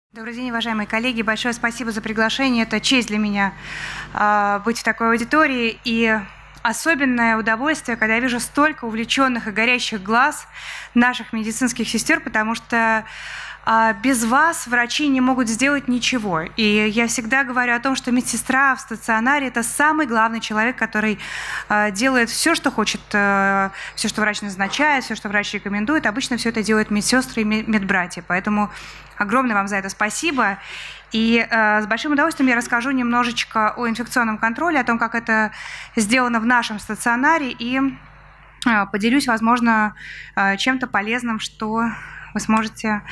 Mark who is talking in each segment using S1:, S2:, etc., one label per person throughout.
S1: Добрый день, уважаемые коллеги. Большое спасибо за приглашение. Это честь для меня быть в такой аудитории. И особенное удовольствие, когда я вижу столько увлеченных и горящих глаз наших медицинских сестер, потому что без вас врачи не могут сделать ничего. И я всегда говорю о том, что медсестра в стационаре – это самый главный человек, который делает все, что хочет, все, что врач назначает, все, что врач рекомендует. Обычно все это делают медсестры и медбратья. Поэтому огромное вам за это спасибо. И с большим удовольствием я расскажу немножечко о инфекционном контроле, о том, как это сделано в нашем стационаре, и поделюсь, возможно, чем-то полезным, что вы сможете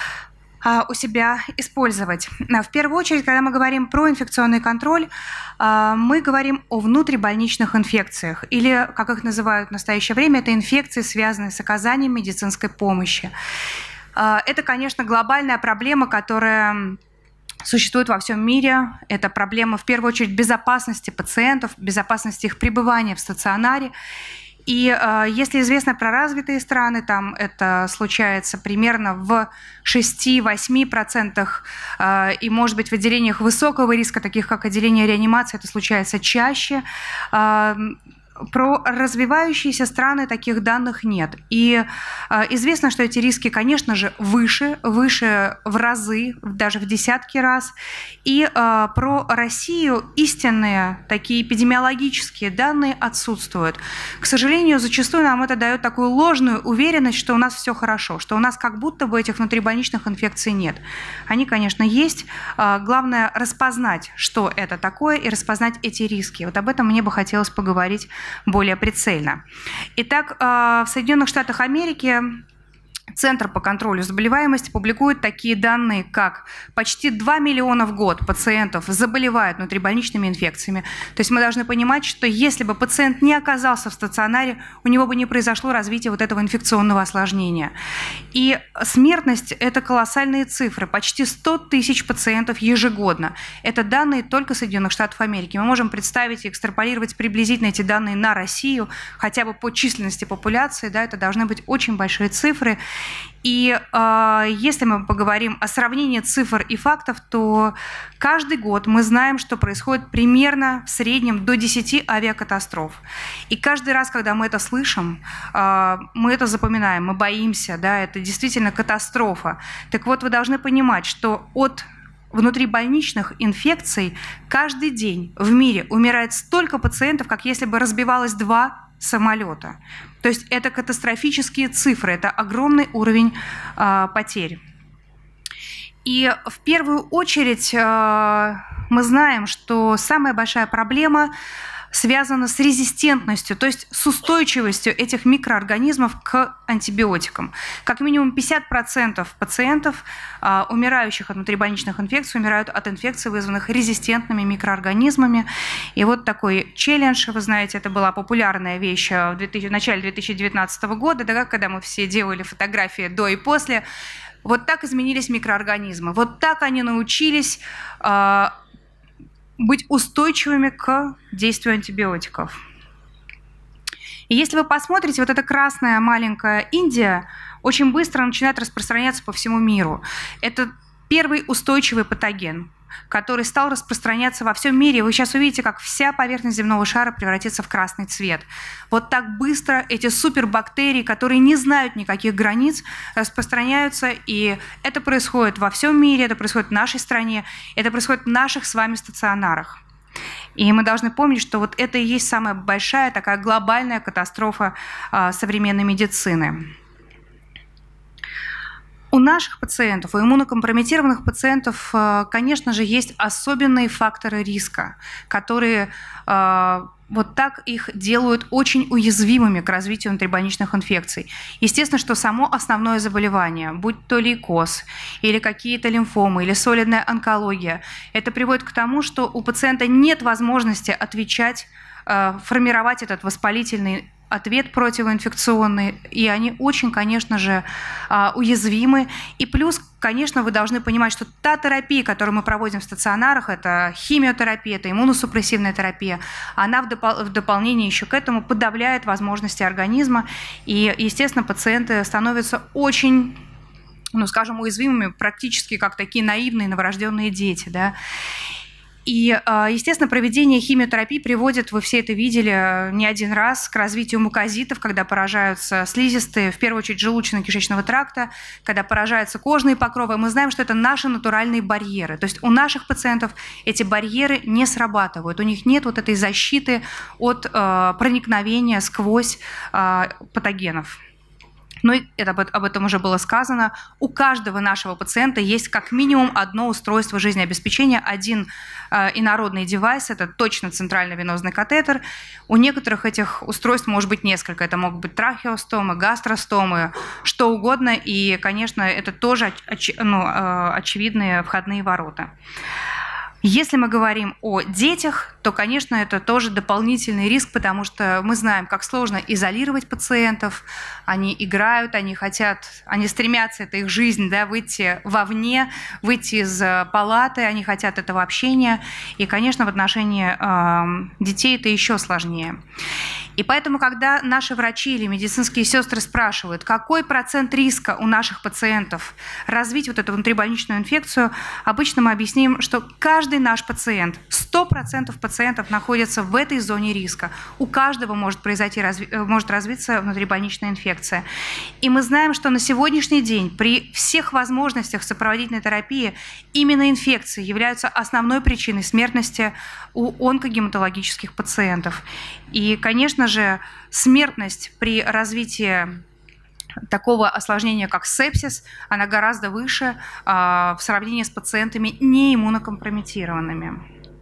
S1: у себя использовать. В первую очередь, когда мы говорим про инфекционный контроль, мы говорим о внутрибольничных инфекциях, или, как их называют в настоящее время, это инфекции, связанные с оказанием медицинской помощи. Это, конечно, глобальная проблема, которая существует во всем мире. Это проблема, в первую очередь, безопасности пациентов, безопасности их пребывания в стационаре. И если известно про развитые страны, там это случается примерно в 6-8%, и, может быть, в отделениях высокого риска, таких как отделение реанимации, это случается чаще. Про развивающиеся страны таких данных нет. И известно, что эти риски, конечно же, выше в разы, даже в десятки раз. И про Россию истинные такие эпидемиологические данные отсутствуют. К сожалению, зачастую нам это дает такую ложную уверенность, что у нас все хорошо, что у нас как будто бы этих внутрибольничных инфекций нет. Они, конечно, есть. Главное распознать, что это такое, и распознать эти риски. Вот об этом мне бы хотелось поговорить более прицельно. Итак, в Соединенных Штатах Америки Центр по контролю заболеваемости публикует такие данные, как почти 2 миллиона в год пациентов заболевают внутрибольничными инфекциями. То есть мы должны понимать, что если бы пациент не оказался в стационаре, у него бы не произошло развитие вот этого инфекционного осложнения. И смертность – это колоссальные цифры, почти 100 тысяч пациентов ежегодно. Это данные только Соединенных Штатов Америки. Мы можем представить и экстраполировать приблизительно эти данные на Россию, хотя бы по численности популяции, да, это должны быть очень большие цифры. И если мы поговорим о сравнении цифр и фактов, то каждый год мы знаем, что происходит примерно в среднем до 10 авиакатастроф. И каждый раз, когда мы это слышим, мы это запоминаем, мы боимся, да, это действительно катастрофа. Так вот, вы должны понимать, что от внутрибольничных инфекций каждый день в мире умирает столько пациентов, как если бы разбивалось 2 самолета. То есть это катастрофические цифры, это огромный уровень потерь. И в первую очередь мы знаем, что самая большая проблема связана с резистентностью, то есть с устойчивостью этих микроорганизмов к антибиотикам. Как минимум 50% пациентов, умирающих от внутрибольничных инфекций, умирают от инфекций, вызванных резистентными микроорганизмами. И вот такой челлендж, вы знаете, это была популярная вещь в начале 2019 года, да, когда мы все делали фотографии до и после. Вот так изменились микроорганизмы, вот так они научились быть устойчивыми к действию антибиотиков. И если вы посмотрите, вот эта красная маленькая Индия очень быстро начинает распространяться по всему миру. Это первый устойчивый патоген, который стал распространяться во всем мире. Вы сейчас увидите, как вся поверхность земного шара превратится в красный цвет. Вот так быстро эти супербактерии, которые не знают никаких границ, распространяются. И это происходит во всем мире, это происходит в нашей стране, это происходит в наших с вами стационарах. И мы должны помнить, что вот это и есть самая большая такая глобальная катастрофа современной медицины. У наших пациентов, у иммунокомпрометированных пациентов, конечно же, есть особенные факторы риска, которые вот так их делают очень уязвимыми к развитию внутрибольничных инфекций. Естественно, что само основное заболевание, будь то лейкоз, или какие-то лимфомы, или солидная онкология, это приводит к тому, что у пациента нет возможности отвечать, формировать этот воспалительный ответ противоинфекционный, и они очень, конечно же, уязвимы. И плюс, конечно, вы должны понимать, что та терапия, которую мы проводим в стационарах, это химиотерапия, это иммуносупрессивная терапия, она в дополнение еще к этому подавляет возможности организма, и, естественно, пациенты становятся очень ну, скажем, уязвимыми, практически как такие наивные новорожденные дети, да. И, естественно, проведение химиотерапии приводит, вы все это видели не один раз, к развитию мукозитов, когда поражаются слизистые, в первую очередь желудочно-кишечного тракта, когда поражаются кожные покровы. Мы знаем, что это наши натуральные барьеры. То есть у наших пациентов эти барьеры не срабатывают, у них нет вот этой защиты от проникновения сквозь патогенов. Но об этом уже было сказано. У каждого нашего пациента есть как минимум одно устройство жизнеобеспечения, один инородный девайс, это точно центральный венозный катетер. У некоторых этих устройств может быть несколько. Это могут быть трахеостомы, гастростомы, что угодно. И, конечно, это тоже очевидные входные ворота. Если мы говорим о детях, то, конечно, это тоже дополнительный риск, потому что мы знаем, как сложно изолировать пациентов. Они играют, они стремятся, это их жизнь, да, выйти вовне, выйти из палаты, они хотят этого общения. И, конечно, в отношении детей это еще сложнее. И поэтому, когда наши врачи или медицинские сестры спрашивают, какой процент риска у наших пациентов развить вот эту внутрибольничную инфекцию, обычно мы объясним, что каждый наш пациент, 100% пациентов находятся в этой зоне риска. У каждого может развиться внутрибольничная инфекция. И мы знаем, что на сегодняшний день при всех возможностях сопроводительной терапии именно инфекции являются основной причиной смертности у онкогематологических пациентов. И, конечно же, смертность при развитии такого осложнения, как сепсис, она гораздо выше в сравнении с пациентами неиммунокомпрометированными.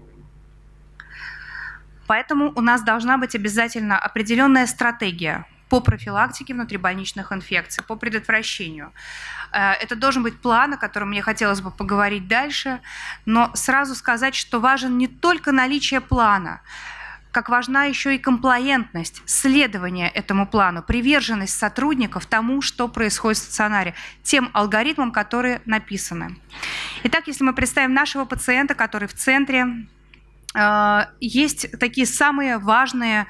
S1: Поэтому у нас должна быть обязательно определенная стратегия по профилактике внутрибольничных инфекций, по предотвращению. Это должен быть план, о котором мне хотелось бы поговорить дальше, но сразу сказать, что важен не только наличие плана, как важна еще и комплаентность, следование этому плану, приверженность сотрудников тому, что происходит в стационаре, тем алгоритмам, которые написаны. Итак, если мы представим нашего пациента, который в центре, есть такие самые важные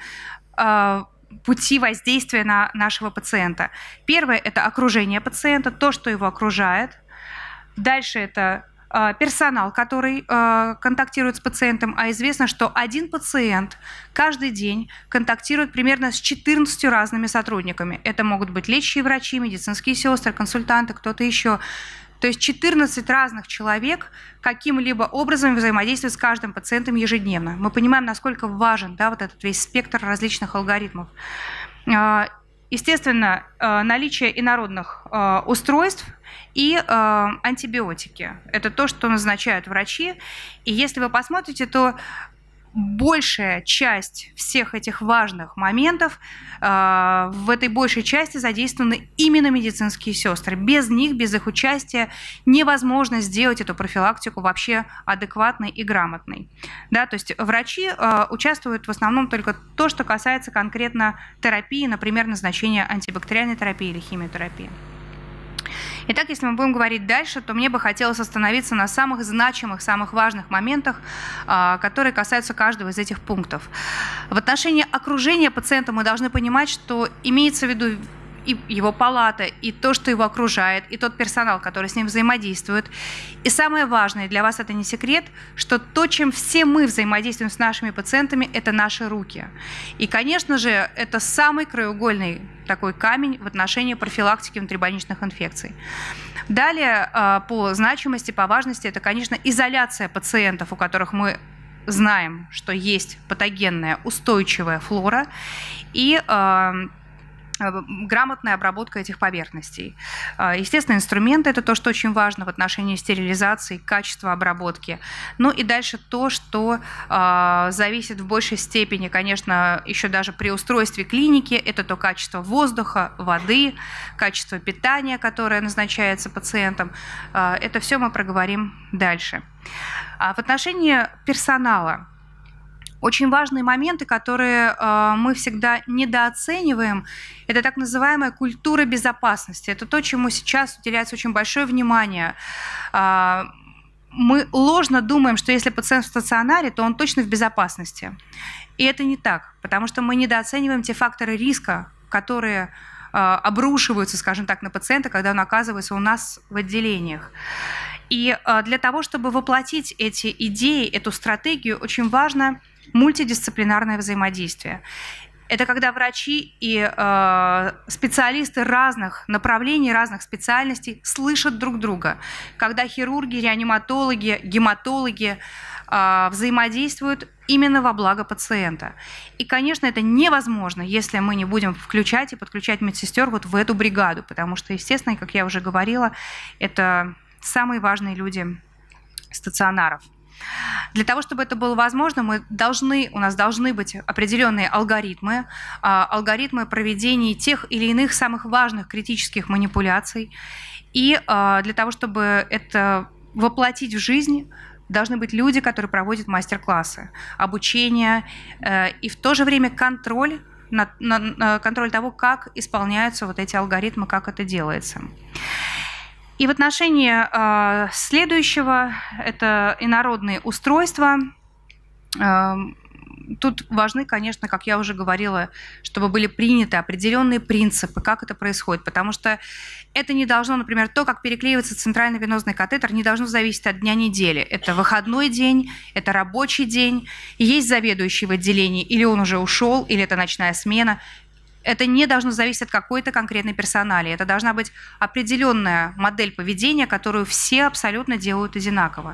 S1: пути воздействия на нашего пациента. Первое – это окружение пациента, то, что его окружает. Дальше это персонал, который контактирует с пациентом, а известно, что один пациент каждый день контактирует примерно с 14 разными сотрудниками. Это могут быть лечащие врачи, медицинские сестры, консультанты, кто-то еще. То есть 14 разных человек каким-либо образом взаимодействуют с каждым пациентом ежедневно. Мы понимаем, насколько важен, да, вот этот весь спектр различных алгоритмов. Естественно, наличие инородных устройств и антибиотики. Это то, что назначают врачи. И если вы посмотрите, то большая часть всех этих важных моментов, в этой большей части задействованы именно медицинские сестры. Без них, без их участия невозможно сделать эту профилактику вообще адекватной и грамотной. Да, то есть врачи участвуют в основном только то, что касается конкретно терапии, например, назначения антибактериальной терапии или химиотерапии. Итак, если мы будем говорить дальше, то мне бы хотелось остановиться на самых значимых, самых важных моментах, которые касаются каждого из этих пунктов. В отношении окружения пациента мы должны понимать, что имеется в виду и его палата, и то, что его окружает, и тот персонал, который с ним взаимодействует. И самое важное, для вас это не секрет, что то, чем все мы взаимодействуем с нашими пациентами, это наши руки. И, конечно же, это самый краеугольный такой камень в отношении профилактики внутрибольничных инфекций. Далее, по значимости, по важности, это, конечно, изоляция пациентов, у которых мы знаем, что есть патогенная устойчивая флора, и грамотная обработка этих поверхностей. Естественно, инструменты – это то, что очень важно в отношении стерилизации, качества обработки. Ну и дальше то, что зависит в большей степени, конечно, еще даже при устройстве клиники, это то качество воздуха, воды, качество питания, которое назначается пациентам. Это все мы проговорим дальше. В отношении персонала очень важные моменты, которые мы всегда недооцениваем, это так называемая культура безопасности. Это то, чему сейчас уделяется очень большое внимание. Мы ложно думаем, что если пациент в стационаре, то он точно в безопасности. И это не так, потому что мы недооцениваем те факторы риска, которые обрушиваются, скажем так, на пациента, когда он оказывается у нас в отделениях. И для того, чтобы воплотить эти идеи, эту стратегию, очень важно мультидисциплинарное взаимодействие. Это когда врачи и специалисты разных направлений, разных специальностей слышат друг друга. Когда хирурги, реаниматологи, гематологи взаимодействуют именно во благо пациента. И, конечно, это невозможно, если мы не будем включать и подключать медсестер вот в эту бригаду, потому что, естественно, как я уже говорила, это самые важные люди стационаров. Для того, чтобы это было возможно, у нас должны быть определенные алгоритмы проведения тех или иных самых важных критических манипуляций. И для того, чтобы это воплотить в жизнь, должны быть люди, которые проводят мастер-классы, обучение и в то же время контроль того, как исполняются вот эти алгоритмы, как это делается. И в отношении следующего, это инородные устройства. Тут важны, конечно, как я уже говорила, чтобы были приняты определенные принципы, как это происходит, потому что это не должно, например, то, как переклеивается центральный венозный катетер, не должно зависеть от дня недели. Это выходной день, это рабочий день, есть заведующий в отделении, или он уже ушел, или это ночная смена. Это не должно зависеть от какой-то конкретной персоналии. Это должна быть определенная модель поведения, которую все абсолютно делают одинаково.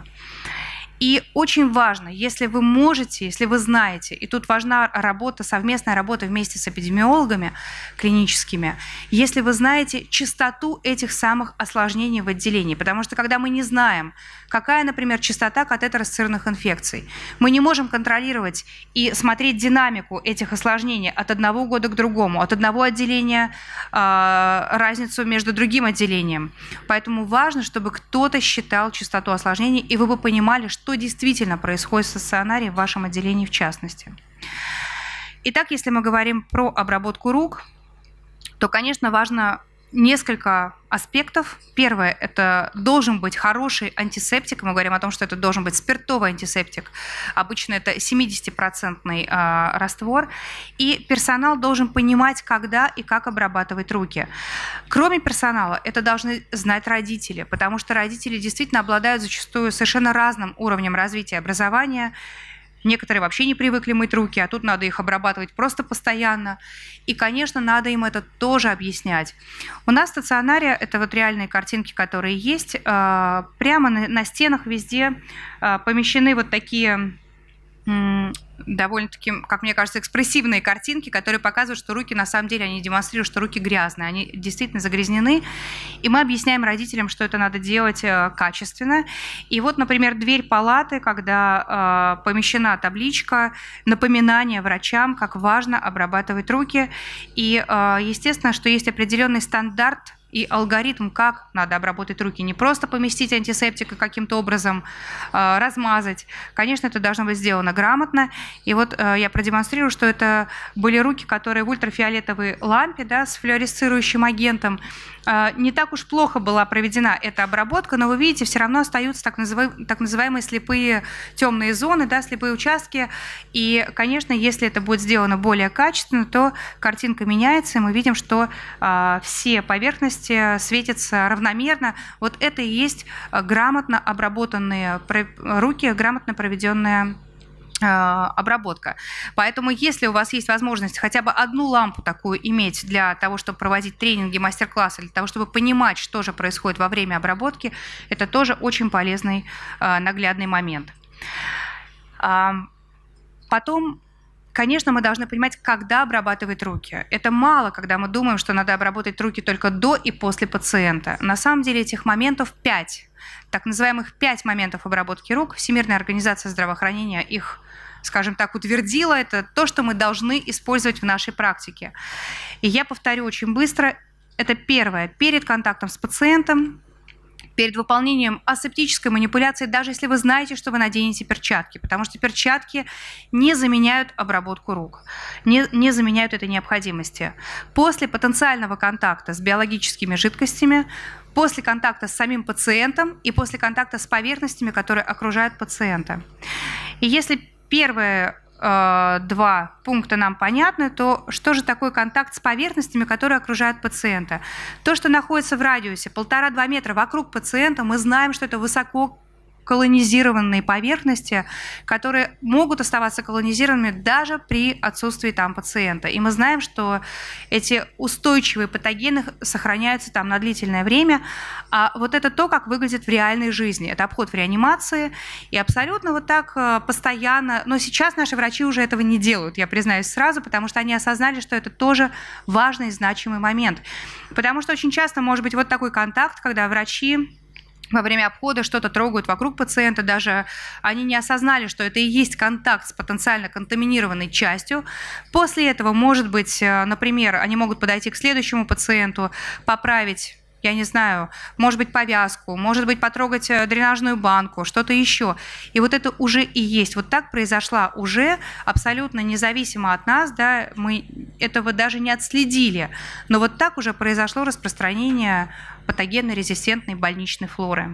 S1: И очень важно, если вы можете, если вы знаете, и тут важна совместная работа вместе с эпидемиологами клиническими, если вы знаете частоту этих самых осложнений в отделении. Потому что когда мы не знаем, какая, например, частота катетеросцирных инфекций, мы не можем контролировать и смотреть динамику этих осложнений от одного года к другому, от одного отделения разницу между другим отделением. Поэтому важно, чтобы кто-то считал частоту осложнений, и вы бы понимали, что действительно происходит в стационаре, в вашем отделении в частности. Итак, если мы говорим про обработку рук, то, конечно, важно несколько аспектов. Первое – это должен быть хороший антисептик. Мы говорим о том, что это должен быть спиртовый антисептик. Обычно это 70% раствор. И персонал должен понимать, когда и как обрабатывать руки. Кроме персонала, это должны знать родители, потому что родители действительно обладают зачастую совершенно разным уровнем развития образования. Некоторые вообще не привыкли мыть руки, а тут надо их обрабатывать просто постоянно. И, конечно, надо им это тоже объяснять. У нас в стационаре, это вот реальные картинки, которые есть, прямо на стенах везде помещены вот такие довольно-таки, как мне кажется, экспрессивные картинки, которые показывают, что руки, на самом деле, они демонстрируют, что руки грязные, они действительно загрязнены, и мы объясняем родителям, что это надо делать качественно. И вот, например, дверь палаты, когда помещена табличка, напоминание врачам, как важно обрабатывать руки, и, естественно, что есть определенный стандарт и алгоритм, как надо обработать руки. Не просто поместить антисептик и каким-то образом размазать. Конечно, это должно быть сделано грамотно. И вот я продемонстрирую, что это были руки, которые в ультрафиолетовой лампе, да, с флуоресцирующим агентом. Не так уж плохо была проведена эта обработка, но вы видите, все равно остаются так называемые слепые темные зоны, да, слепые участки. И, конечно, если это будет сделано более качественно, то картинка меняется, и мы видим, что все поверхности светятся равномерно. Вот это и есть грамотно обработанные руки, грамотно проведенная обработка. Поэтому, если у вас есть возможность хотя бы одну лампу такую иметь для того, чтобы проводить тренинги, мастер-классы, для того, чтобы понимать, что же происходит во время обработки, это тоже очень полезный наглядный момент. Потом, конечно, мы должны понимать, когда обрабатывать руки. Это мало, когда мы думаем, что надо обработать руки только до и после пациента. На самом деле этих моментов 5. Так называемых 5 моментов обработки рук. Всемирная организация здравоохранения их, скажем так, утвердила. Это то, что мы должны использовать в нашей практике. И я повторю очень быстро. Это первое. Перед контактом с пациентом, перед выполнением асептической манипуляции, даже если вы знаете, что вы наденете перчатки, потому что перчатки не заменяют обработку рук, не заменяют этой необходимости. После потенциального контакта с биологическими жидкостями, после контакта с самим пациентом и после контакта с поверхностями, которые окружают пациента. И если первое два пункта нам понятны, то что же такое контакт с поверхностями, которые окружают пациента? То, что находится в радиусе 1,5-2 метра вокруг пациента, мы знаем, что это высоко колонизированные поверхности, которые могут оставаться колонизированными даже при отсутствии там пациента. И мы знаем, что эти устойчивые патогены сохраняются там на длительное время. А вот это то, как выглядит в реальной жизни. Это обход в реанимации. И абсолютно вот так постоянно. Но сейчас наши врачи уже этого не делают, я признаюсь сразу, потому что они осознали, что это тоже важный и значимый момент. Потому что очень часто может быть вот такой контакт, когда врачи во время обхода что-то трогают вокруг пациента, даже они не осознали, что это и есть контакт с потенциально контаминированной частью. После этого, может быть, например, они могут подойти к следующему пациенту, поправить, я не знаю, может быть, повязку, может быть, потрогать дренажную банку, что-то еще. И вот это уже и есть. Вот так произошла уже абсолютно независимо от нас, да, мы этого даже не отследили. Но вот так уже произошло распространение патогенно-резистентной больничной флоры.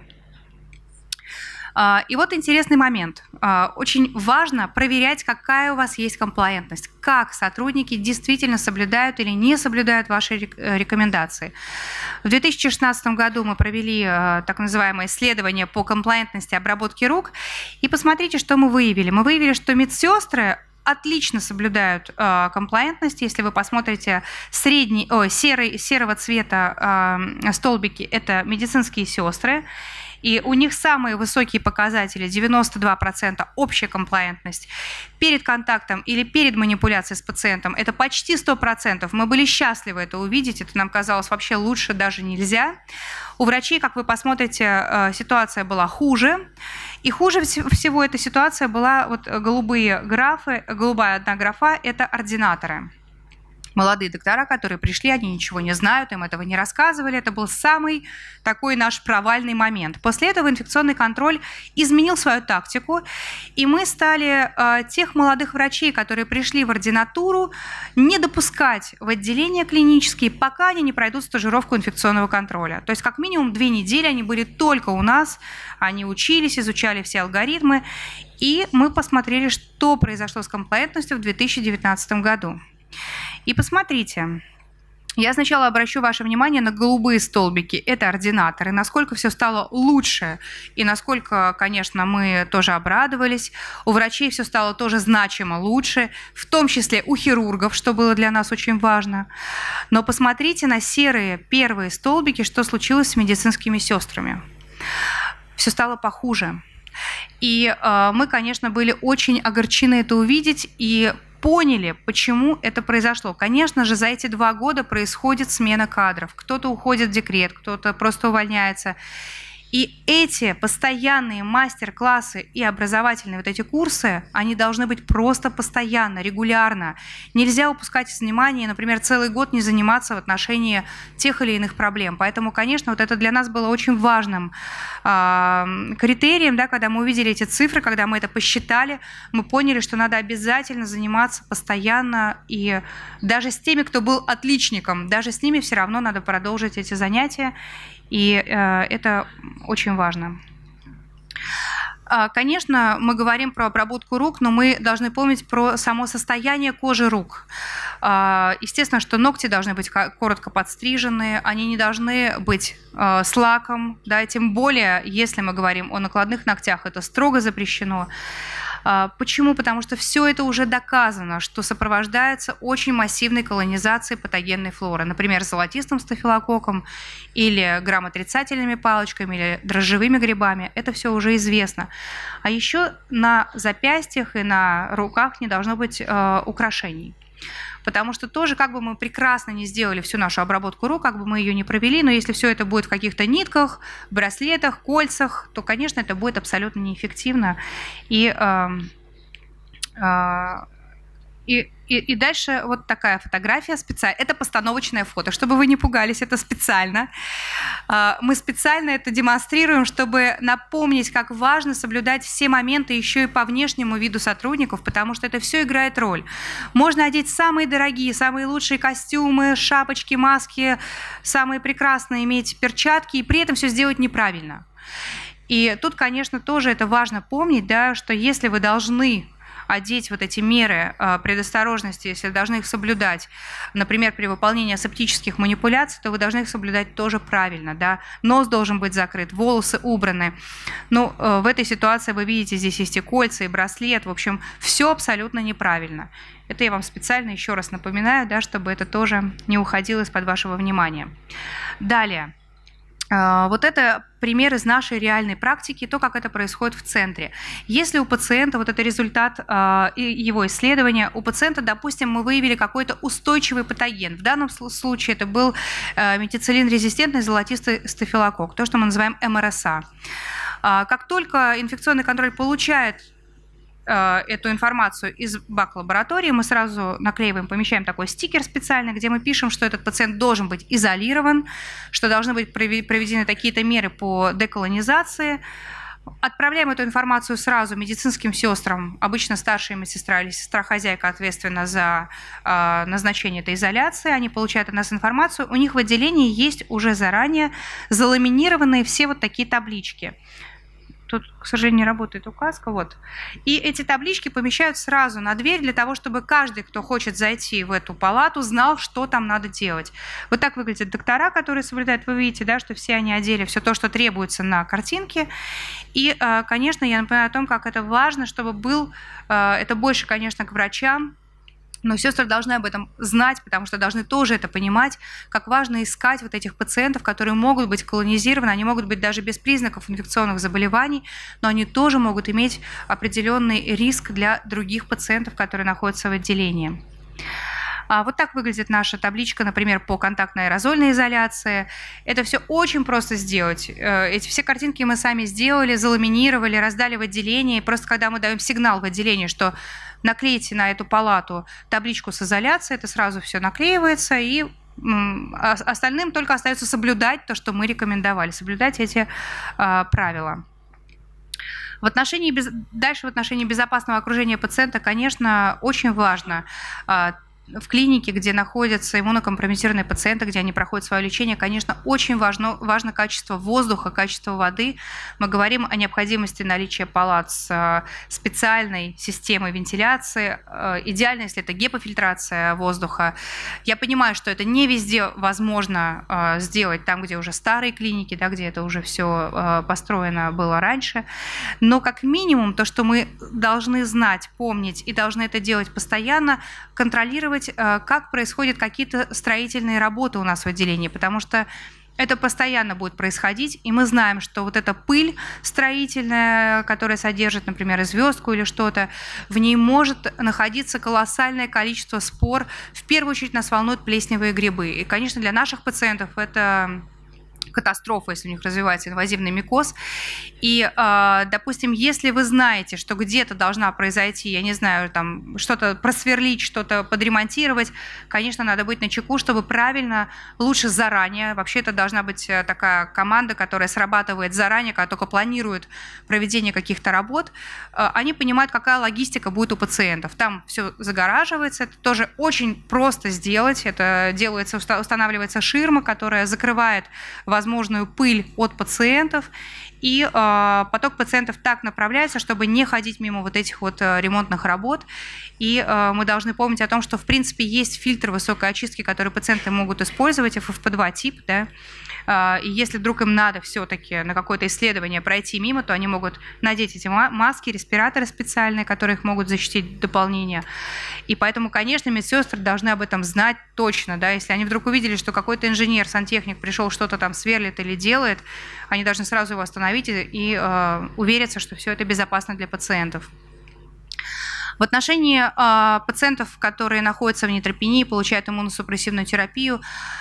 S1: И вот интересный момент. Очень важно проверять, какая у вас есть комплаентность, как сотрудники действительно соблюдают или не соблюдают ваши рекомендации. В 2016 году мы провели так называемое исследование по комплаентности обработки рук. И посмотрите, что мы выявили. Мы выявили, что медсестры отлично соблюдают комплаентность. Если вы посмотрите серого цвета столбики, это медицинские сестры. И у них самые высокие показатели, 92% общая комплаентность. Перед контактом или перед манипуляцией с пациентом это почти 100%. Мы были счастливы это увидеть, это нам казалось вообще лучше даже нельзя. У врачей, как вы посмотрите, ситуация была хуже. И хуже всего эта ситуация была, вот голубые графы, голубая одна графа – это ординаторы. Молодые доктора, которые пришли, они ничего не знают, им этого не рассказывали. Это был самый такой наш провальный момент. После этого инфекционный контроль изменил свою тактику, и мы стали тех молодых врачей, которые пришли в ординатуру, не допускать в отделения клинические, пока они не пройдут стажировку инфекционного контроля. То есть как минимум 2 недели они были только у нас, они учились, изучали все алгоритмы, и мы посмотрели, что произошло с комплаентностью в 2019 году. И посмотрите, я сначала обращу ваше внимание на голубые столбики, это ординаторы, насколько все стало лучше и насколько, конечно, мы тоже обрадовались. У врачей все стало тоже значимо лучше, в том числе у хирургов, что было для нас очень важно. Но посмотрите на серые первые столбики, что случилось с медицинскими сестрами. Все стало похуже. И мы, конечно, были очень огорчены это увидеть и поняли, почему это произошло. Конечно же, за эти 2 года происходит смена кадров. Кто-то уходит в декрет, кто-то просто увольняется. И эти постоянные мастер-классы и образовательные вот эти курсы, они должны быть просто постоянно, регулярно. Нельзя упускать из внимания, например, целый год не заниматься в отношении тех или иных проблем. Поэтому, конечно, вот это для нас было очень важным критерием, да, когда мы увидели эти цифры, когда мы это посчитали, мы поняли, что надо обязательно заниматься постоянно, и даже с теми, кто был отличником, даже с ними все равно надо продолжить эти занятия. И это очень важно. Конечно, мы говорим про обработку рук, но мы должны помнить про само состояние кожи рук. Естественно, что ногти должны быть коротко подстрижены, они не должны быть с лаком, да, тем более, если мы говорим о накладных ногтях, это строго запрещено. Почему? Потому что все это уже доказано, что сопровождается очень массивной колонизацией патогенной флоры, например, золотистым стафилококком или грамотрицательными палочками или дрожжевыми грибами. Это все уже известно. А еще на запястьях и на руках не должно быть украшений. Потому что тоже, как бы мы прекрасно не сделали всю нашу обработку рук, как бы мы ее не провели, но если все это будет в каких-то нитках, браслетах, кольцах, то, конечно, это будет абсолютно неэффективно. И дальше вот такая фотография специально. Это постановочное фото, чтобы вы не пугались, это специально. Мы специально это демонстрируем, чтобы напомнить, как важно соблюдать все моменты еще и по внешнему виду сотрудников, потому что это все играет роль. Можно одеть самые дорогие, самые лучшие костюмы, шапочки, маски, самые прекрасные, иметь перчатки, и при этом все сделать неправильно. И тут, конечно, тоже это важно помнить, да, что если вы должны одеть вот эти меры предосторожности, если должны их соблюдать, например, при выполнении асептических манипуляций, то вы должны их соблюдать тоже правильно, да. Нос должен быть закрыт, волосы убраны. Ну, в этой ситуации вы видите, здесь есть и кольца, и браслет, в общем, все абсолютно неправильно. Это я вам специально еще раз напоминаю, да, чтобы это тоже не уходило из-под вашего внимания. Далее. Вот это пример из нашей реальной практики, то, как это происходит в центре. Если у пациента, вот это результат его исследования, у пациента, допустим, мы выявили какой-то устойчивый патоген. В данном случае это был метицилин-резистентный золотистый стафилококк, то, что мы называем МРСА. Как только инфекционный контроль получает эту информацию из бак-лаборатории, мы сразу наклеиваем, помещаем такой стикер специальный, где мы пишем, что этот пациент должен быть изолирован, что должны быть проведены такие-то меры по деколонизации. Отправляем эту информацию сразу медицинским сестрам, обычно старшая медсестра или сестра-хозяйка ответственна за назначение этой изоляции, они получают от нас информацию, у них в отделении есть уже заранее заламинированные все вот такие таблички. Тут, к сожалению, не работает указка. Вот. И эти таблички помещают сразу на дверь для того, чтобы каждый, кто хочет зайти в эту палату, знал, что там надо делать. Вот так выглядят доктора, которые соблюдают. Вы видите, да, что все они одели все то, что требуется на картинке. И, конечно, я напоминаю о том, как это важно, чтобы был, это больше, конечно, к врачам, но сестры должны об этом знать, потому что должны тоже это понимать, как важно искать вот этих пациентов, которые могут быть колонизированы, они могут быть даже без признаков инфекционных заболеваний, но они тоже могут иметь определенный риск для других пациентов, которые находятся в отделении. Вот так выглядит наша табличка, например, по контактной аэрозольной изоляции. Это все очень просто сделать. Эти все картинки мы сами сделали, заламинировали, раздали в отделении. Просто когда мы даем сигнал в отделении, что наклейте на эту палату табличку с изоляцией, это сразу все наклеивается, и остальным только остается соблюдать то, что мы рекомендовали, соблюдать эти правила. Дальше в отношении безопасного окружения пациента, конечно, очень важно в клинике, где находятся иммунокомпрометированные пациенты, где они проходят свое лечение, конечно, очень важно качество воздуха, качество воды. Мы говорим о необходимости наличия палат с специальной системой вентиляции. Идеально, если это гепофильтрация воздуха. Я понимаю, что это не везде возможно сделать, там, где уже старые клиники, да, где это уже все построено было раньше. Но как минимум то, что мы должны знать, помнить и должны это делать постоянно, контролировать, как происходят какие-то строительные работы у нас в отделении, потому что это постоянно будет происходить, и мы знаем, что вот эта пыль строительная, которая содержит, например, звездку или что-то, в ней может находиться колоссальное количество спор. В первую очередь нас волнуют плесневые грибы. И, конечно, для наших пациентов это катастрофа, если у них развивается инвазивный микоз. И, допустим, если вы знаете, что где-то должна произойти, я не знаю, там что-то просверлить, что-то подремонтировать, конечно, надо быть начеку, чтобы правильно, лучше заранее. Вообще это должна быть такая команда, которая срабатывает заранее, когда только планирует проведение каких-то работ. Они понимают, какая логистика будет у пациентов. Там все загораживается, это тоже очень просто сделать. Это делается, устанавливается ширма, которая закрывает возможную пыль от пациентов, и поток пациентов так направляется, чтобы не ходить мимо вот этих вот ремонтных работ. И мы должны помнить о том, что в принципе есть фильтр высокой очистки, который пациенты могут использовать, FFP2 тип, да? И если вдруг им надо все-таки на какое-то исследование пройти мимо, то они могут надеть эти маски, респираторы специальные, которые их могут защитить дополнение. И поэтому, конечно, медсестры должны об этом знать точно. Да? Если они вдруг увидели, что какой-то инженер, сантехник пришел, что-то там сверлит или делает, они должны сразу его остановить и увериться, что все это безопасно для пациентов. В отношении пациентов, которые находятся в нейтропении, получают иммуносупрессивную терапию,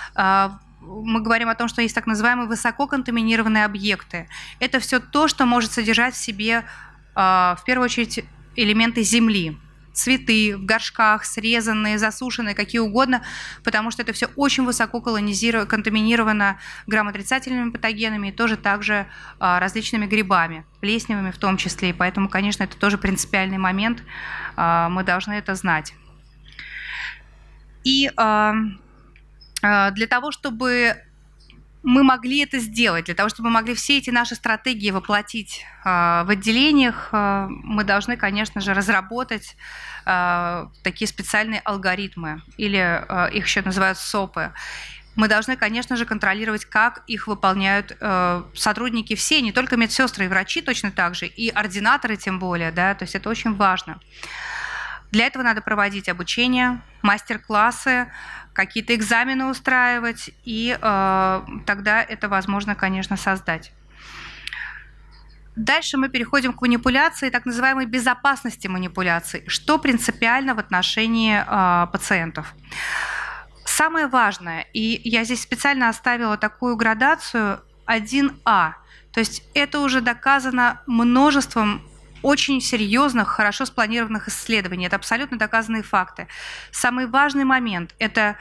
S1: мы говорим о том, что есть так называемые высококонтаминированные объекты. Это все то, что может содержать в себе, в первую очередь, элементы земли. Цветы в горшках, срезанные, засушенные, какие угодно, потому что это все очень высоко контаминировано грамотрицательными патогенами и тоже также различными грибами, плесневыми в том числе. И поэтому, конечно, это тоже принципиальный момент, мы должны это знать. И для того, чтобы мы могли это сделать, для того, чтобы мы могли все эти наши стратегии воплотить в отделениях, мы должны, конечно же, разработать такие специальные алгоритмы, или их еще называют СОПы. Мы должны, конечно же, контролировать, как их выполняют сотрудники все, не только медсестры и врачи точно так же, и ординаторы тем более, да, то есть это очень важно. Для этого надо проводить обучение, мастер-классы, какие-то экзамены устраивать, и тогда это возможно, конечно, создать. Дальше мы переходим к манипуляции, так называемой безопасности манипуляций, что принципиально в отношении пациентов. Самое важное, и я здесь специально оставила такую градацию 1А, то есть это уже доказано множеством очень серьезных, хорошо спланированных исследований. Это абсолютно доказанные факты. Самый важный момент – это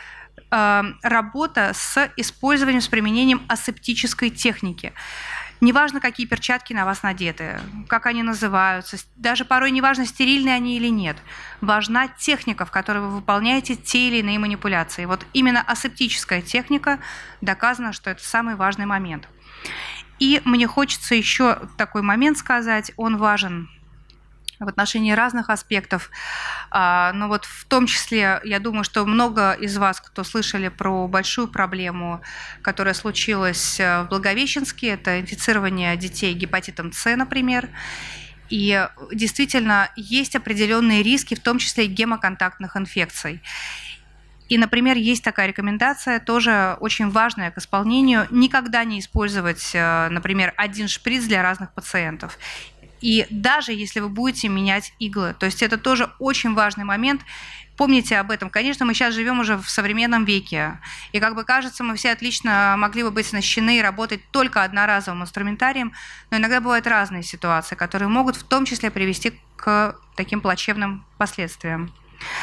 S1: работа с использованием, с применением асептической техники. Неважно, какие перчатки на вас надеты, как они называются, даже порой неважно, стерильны они или нет. Важна техника, в которой вы выполняете те или иные манипуляции. Вот именно асептическая техника, доказано, что это самый важный момент. И мне хочется еще такой момент сказать, он важен в отношении разных аспектов. Но вот в том числе, я думаю, что много из вас, кто слышали про большую проблему, которая случилась в Благовещенске, это инфицирование детей гепатитом С, например. И действительно есть определенные риски, в том числе и гемоконтактных инфекций. И, например, есть такая рекомендация, тоже очень важная к исполнению, никогда не использовать, например, один шприц для разных пациентов. И даже если вы будете менять иглы, то есть это тоже очень важный момент. Помните об этом. Конечно, мы сейчас живем уже в современном веке, и, как бы кажется, мы все отлично могли бы быть оснащены и работать только одноразовым инструментарием, но иногда бывают разные ситуации, которые могут в том числе привести к таким плачевным последствиям.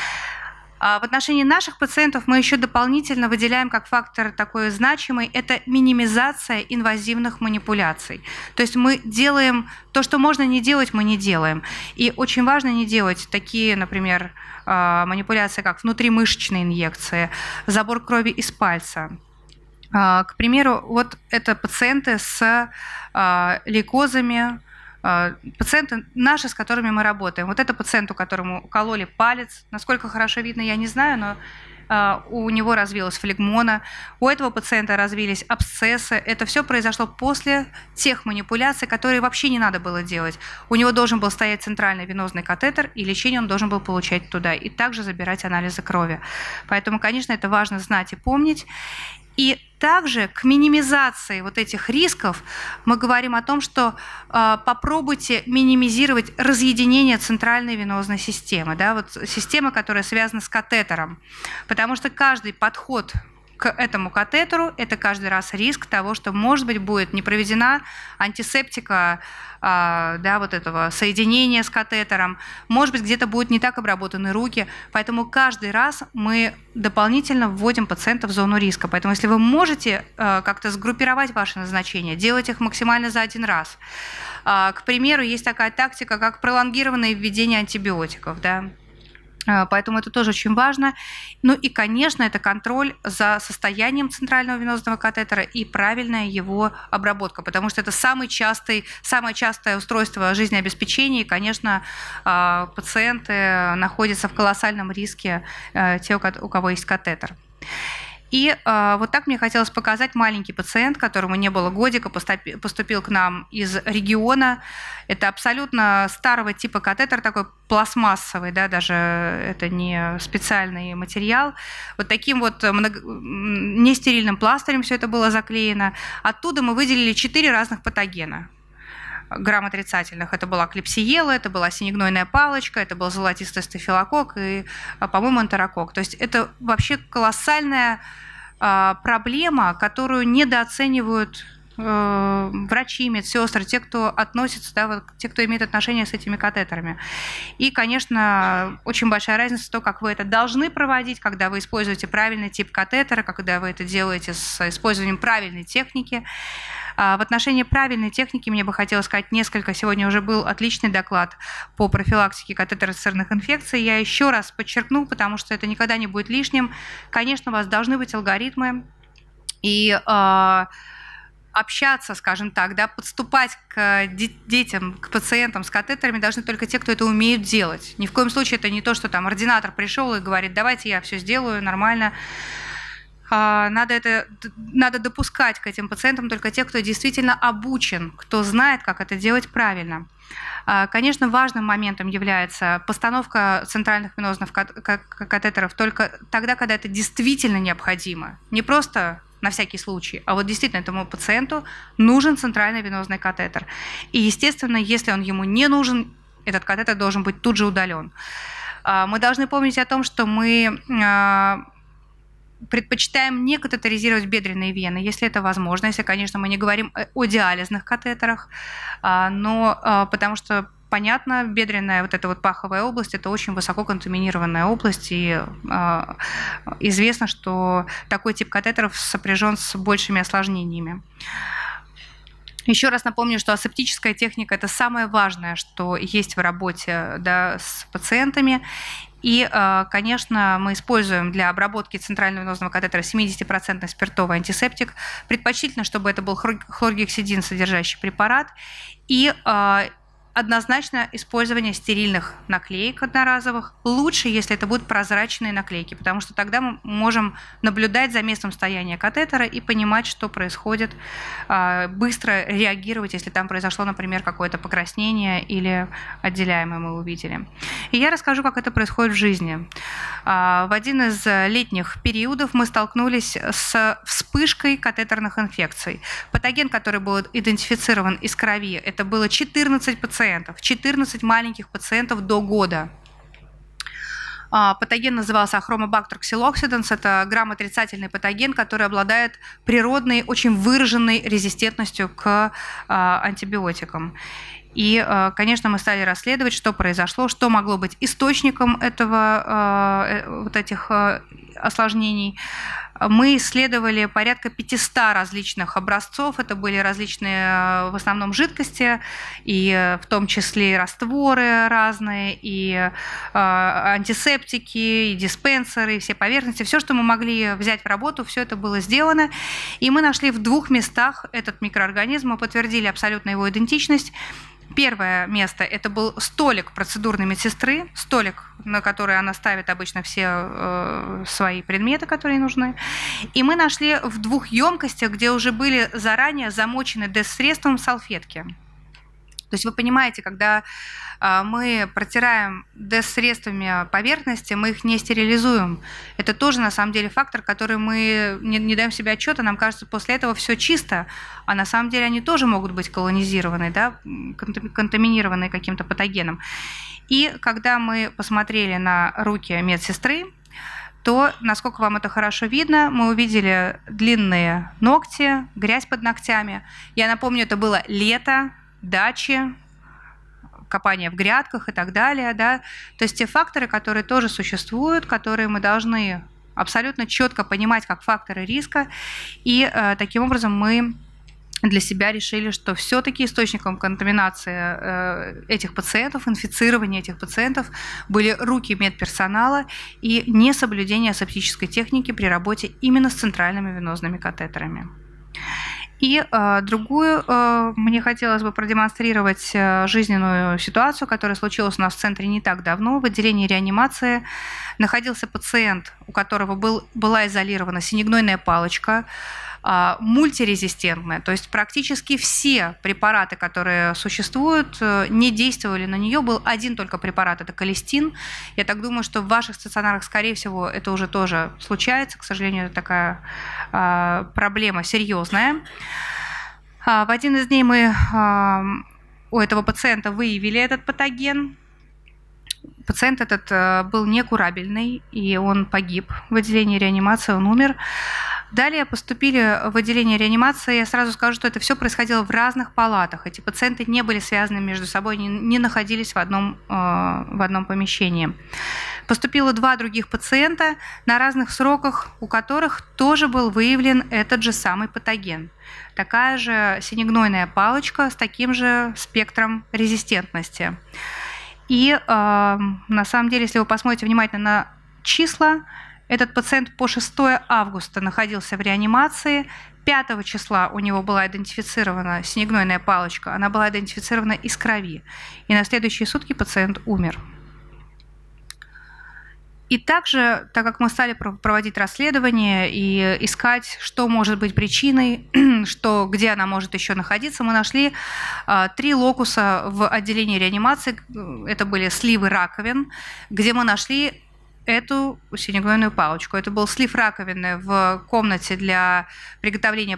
S1: В отношении наших пациентов мы еще дополнительно выделяем как фактор такой значимый – это минимизация инвазивных манипуляций. То есть мы делаем то, что можно не делать, мы не делаем. И очень важно не делать такие, например, манипуляции, как внутримышечные инъекции, забор крови из пальца. К примеру, вот это пациенты с лейкозами, пациенты наши, с которыми мы работаем. Вот это пациенту, которому кололи палец. Насколько хорошо видно, я не знаю, но у него развилась флегмона. У этого пациента развились абсцессы. Это все произошло после тех манипуляций, которые вообще не надо было делать. У него должен был стоять центральный венозный катетер, и лечение он должен был получать туда, и также забирать анализы крови. Поэтому, конечно, это важно знать и помнить. И также к минимизации вот этих рисков мы говорим о том, что попробуйте минимизировать разъединение центральной венозной системы, да, вот система, которая связана с катетером, потому что каждый подход к этому катетеру – это каждый раз риск того, что, может быть, будет не проведена антисептика, да, вот этого соединения с катетером, может быть, где-то будут не так обработаны руки, поэтому каждый раз мы дополнительно вводим пациента в зону риска. Поэтому если вы можете как-то сгруппировать ваши назначения, делать их максимально за один раз. К примеру, есть такая тактика, как пролонгированное введение антибиотиков, да. Поэтому это тоже очень важно. Ну и, конечно, это контроль за состоянием центрального венозного катетера и правильная его обработка, потому что это самое частое устройство жизнеобеспечения, и, конечно, пациенты находятся в колоссальном риске, те, у кого есть катетер. И вот так мне хотелось показать маленький пациент, которому не было годика, поступил к нам из региона. Это абсолютно старого типа катетер, такой пластмассовый, да, даже это не специальный материал. Вот таким вот нестерильным пластырем все это было заклеено. Оттуда мы выделили 4 разных патогена грамотрицательных. Это была клепсиела, это была синегнойная палочка, это был золотистый стафилококк и, по-моему, энтерококк. То есть это вообще колоссальная проблема, которую недооценивают врачи, медсестры, те, кто относится, да, вот, те, кто имеет отношение с этими катетерами. И, конечно, очень большая разница в том, как вы это должны проводить, когда вы используете правильный тип катетера, когда вы это делаете с использованием правильной техники. В отношении правильной техники мне бы хотелось сказать несколько. Сегодня уже был отличный доклад по профилактике катетерно-сырных инфекций. Я еще раз подчеркну, потому что это никогда не будет лишним. Конечно, у вас должны быть алгоритмы, И общаться, скажем так, да, подступать к детям, к пациентам с катетерами должны только те, кто это умеют делать. Ни в коем случае это не то, что там ординатор пришел и говорит: давайте я все сделаю нормально. Надо допускать к этим пациентам только тех, кто действительно обучен, кто знает, как это делать правильно. Конечно, важным моментом является постановка центральных венозных катетеров только тогда, когда это действительно необходимо. Не просто на всякий случай, а вот действительно этому пациенту нужен центральный венозный катетер. И, естественно, если он ему не нужен, этот катетер должен быть тут же удален. Мы должны помнить о том, что мы предпочитаем не катетеризировать бедренные вены, если это возможно, если, конечно, мы не говорим о диализных катетерах, но потому что, понятно, бедренная вот эта вот паховая область – это очень высоко контаминированная область, и известно, что такой тип катетеров сопряжен с большими осложнениями. Еще раз напомню, что асептическая техника – это самое важное, что есть в работе, да, с пациентами. И, конечно, мы используем для обработки центрального венозного катетера 70% спиртовый антисептик. Предпочтительно, чтобы это был хлоргексидин, содержащий препарат. И однозначно использование стерильных наклеек одноразовых. Лучше, если это будут прозрачные наклейки, потому что тогда мы можем наблюдать за местом стояния катетера и понимать, что происходит, быстро реагировать, если там произошло, например, какое-то покраснение или отделяемое мы увидели. И я расскажу, как это происходит в жизни. В один из летних периодов мы столкнулись с вспышкой катетерных инфекций. Патоген, который был идентифицирован из крови, это было 14 пациентов, 14 маленьких пациентов до года. Патоген назывался Achromobacter xyloccidans. Это грамм-отрицательный патоген, который обладает природной, очень выраженной резистентностью к антибиотикам. И, конечно, мы стали расследовать, что произошло, что могло быть источником вот этих осложнений. Мы исследовали порядка 500 различных образцов. Это были различные, в основном, жидкости, и в том числе и растворы разные, и антисептики, и диспенсеры, и все поверхности. Все, что мы могли взять в работу, все это было сделано. И мы нашли в 2 местах этот микроорганизм, мы подтвердили абсолютно его идентичность. Первое место – это был столик процедурной медсестры, столик, на который она ставит обычно все свои предметы, которые нужны. И мы нашли в 2 емкостях, где уже были заранее замочены ДЭС-средством салфетки. То есть вы понимаете, когда мы протираем ДЭС-средствами поверхности, мы их не стерилизуем. Это тоже, на самом деле, фактор, который мы не даем себе отчета. Нам кажется, после этого все чисто, а на самом деле они тоже могут быть колонизированы, да, контаминированы каким-то патогеном. И когда мы посмотрели на руки медсестры, то, насколько вам это хорошо видно, мы увидели длинные ногти, грязь под ногтями. Я напомню, это было лето, дачи, копание в грядках и так далее, да. То есть те факторы, которые тоже существуют, которые мы должны абсолютно четко понимать как факторы риска, и таким образом мы для себя решили, что все-таки источником контаминации этих пациентов, инфицирования этих пациентов были руки медперсонала и несоблюдение асептической техники при работе именно с центральными венозными катетерами. И другую мне хотелось бы продемонстрировать жизненную ситуацию, которая случилась у нас в центре не так давно. В отделении реанимации находился пациент, у которого была изолирована синегнойная палочка, мультирезистентная, то есть практически все препараты, которые существуют, не действовали на нее. Был один только препарат, это колистин. Я так думаю, что в ваших стационарах, скорее всего, это уже тоже случается. К сожалению, это такая проблема серьезная. В один из дней мы у этого пациента выявили этот патоген. Пациент этот был некурабельный, и он погиб в отделении реанимации, он умер. Далее поступили в отделение реанимации. Я сразу скажу, что это все происходило в разных палатах. Эти пациенты не были связаны между собой, не находились в одном помещении. Поступило 2 других пациента на разных сроках, у которых тоже был выявлен этот же самый патоген. Такая же синегнойная палочка с таким же спектром резистентности. И на самом деле, если вы посмотрите внимательно на числа, Этот пациент по 6 августа находился в реанимации. 5 числа у него была идентифицирована синегнойная палочка. Она была идентифицирована из крови. И на следующие сутки пациент умер. И также, так как мы стали проводить расследование и искать, что может быть причиной, где она может еще находиться, мы нашли 3 локуса в отделении реанимации. Это были сливы раковин, где мы нашли эту синегнойную палочку. Это был слив раковины в комнате для приготовления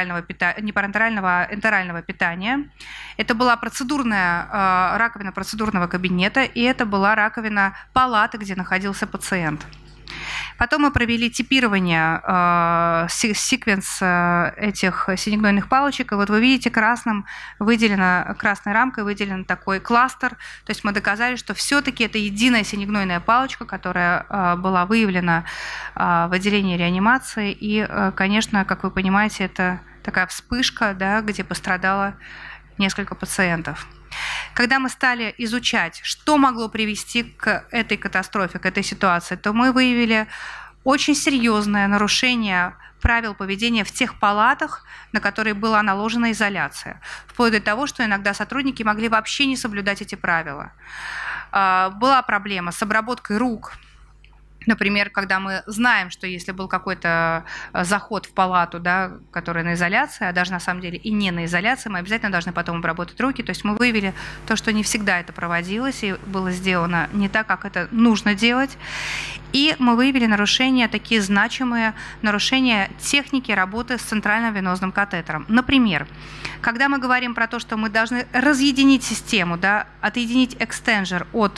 S1: энтерального питания. Это была раковина процедурного кабинета, и это была раковина палаты, где находился пациент. Потом мы провели типирование секвенс этих синегнойных палочек. И вот вы видите, красной рамкой выделен такой кластер. То есть мы доказали, что все-таки это единая синегнойная палочка, которая была выявлена в отделении реанимации. И, конечно, как вы понимаете, это такая вспышка, да, где пострадало несколько пациентов. Когда мы стали изучать, что могло привести к этой катастрофе, к этой ситуации, то мы выявили очень серьезное нарушение правил поведения в тех палатах, на которые была наложена изоляция. Вплоть до того, что иногда сотрудники могли вообще не соблюдать эти правила. Была проблема с обработкой рук. Например, когда мы знаем, что если был какой-то заход в палату, да, которая на изоляции, а даже на самом деле и не на изоляции, мы обязательно должны потом обработать руки. То есть мы выявили то, что не всегда это проводилось и было сделано не так, как это нужно делать. И мы выявили нарушения, такие значимые нарушения техники работы с центральным венозным катетером. Например, когда мы говорим про то, что мы должны разъединить систему, да, отъединить экстенжер от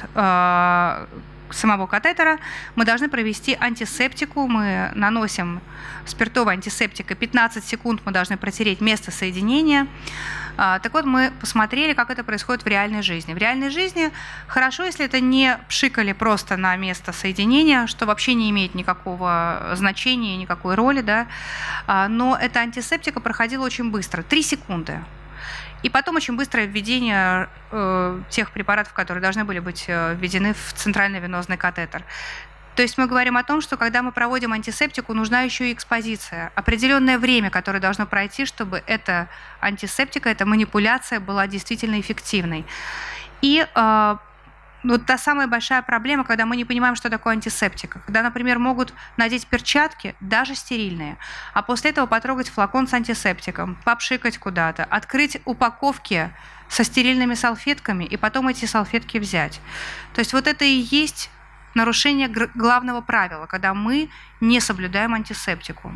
S1: самого катетера, мы должны провести антисептику. Мы наносим спиртовый антисептик, и 15 секунд мы должны протереть место соединения. Так вот, мы посмотрели, как это происходит в реальной жизни. В реальной жизни хорошо, если это не пшикали просто на место соединения, что вообще не имеет никакого значения, никакой роли, да? Но эта антисептика проходила очень быстро, 3 секунды. И потом очень быстрое введение тех препаратов, которые должны были быть введены в центральный венозный катетер. То есть мы говорим о том, что когда мы проводим антисептику, нужна еще и экспозиция. Определенное время, которое должно пройти, чтобы эта антисептика, эта манипуляция была действительно эффективной. И вот та самая большая проблема, когда мы не понимаем, что такое антисептика. Когда, например, могут надеть перчатки, даже стерильные, а после этого потрогать флакон с антисептиком, попшикать куда-то, открыть упаковки со стерильными салфетками и потом эти салфетки взять. То есть вот это и есть нарушение главного правила, когда мы не соблюдаем антисептику.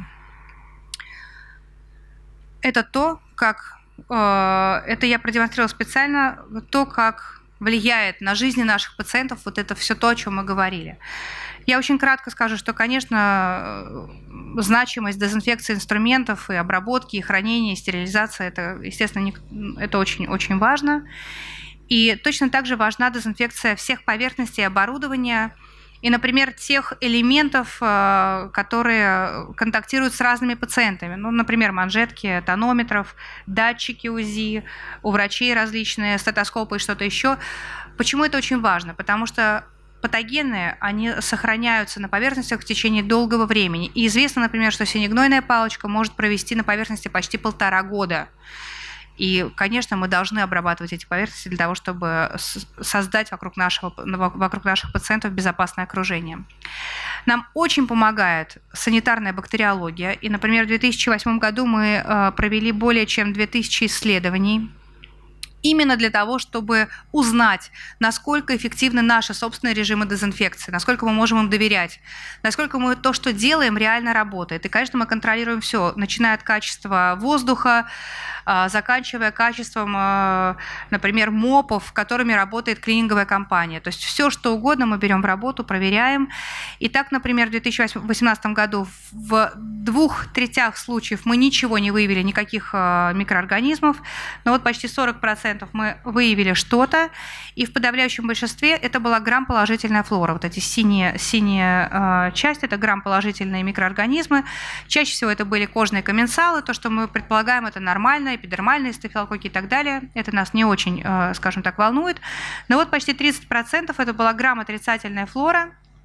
S1: Это то, как... Это я продемонстрировала специально, то, как влияет на жизни наших пациентов вот это все то, о чем мы говорили. Я очень кратко скажу, что, конечно, значимость дезинфекции инструментов и обработки, и хранения, и стерилизации, это, естественно, это очень важно. И точно так же важна дезинфекция всех поверхностей и оборудования, и, например, тех элементов, которые контактируют с разными пациентами. Ну, например, манжетки тонометров, датчики УЗИ, у врачей различные стетоскопы и что-то еще. Почему это очень важно? Потому что патогены, они сохраняются на поверхностях в течение долгого времени. И известно, например, что синегнойная палочка может провести на поверхности почти 1,5 года. И, конечно, мы должны обрабатывать эти поверхности для того, чтобы создать вокруг наших пациентов безопасное окружение. Нам очень помогает санитарная бактериология. И, например, в 2008 году мы провели более чем 2000 исследований именно для того, чтобы узнать, насколько эффективны наши собственные режимы дезинфекции, насколько мы можем им доверять, насколько мы то, что делаем, реально работает. И, конечно, мы контролируем все, начиная от качества воздуха, заканчивая качеством, например, МОПов, которыми работает клининговая компания. То есть все, что угодно мы берем в работу, проверяем. И так, например, в 2018 году в 2/3 случаев мы ничего не выявили, никаких микроорганизмов, но вот почти 40% мы выявили что-то, и в подавляющем большинстве это была грамположительная флора. Вот эти синяя часть – это грамположительные микроорганизмы. Чаще всего это были кожные комменсалы, то, что мы предполагаем, это нормально, эпидермальные стафилококки и так далее. Это нас не очень, скажем так, волнует. Но вот почти 30% это была грамотрицательная флора.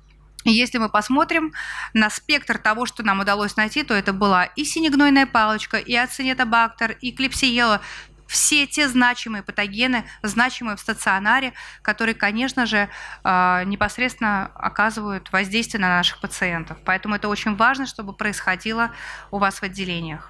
S1: И если мы посмотрим на спектр того, что нам удалось найти, то это была и синегнойная палочка, и ацинетобактер, и клепсиела. Все те значимые патогены, значимые в стационаре, которые, конечно же, непосредственно оказывают воздействие на наших пациентов. Поэтому это очень важно, чтобы происходило у вас в отделениях.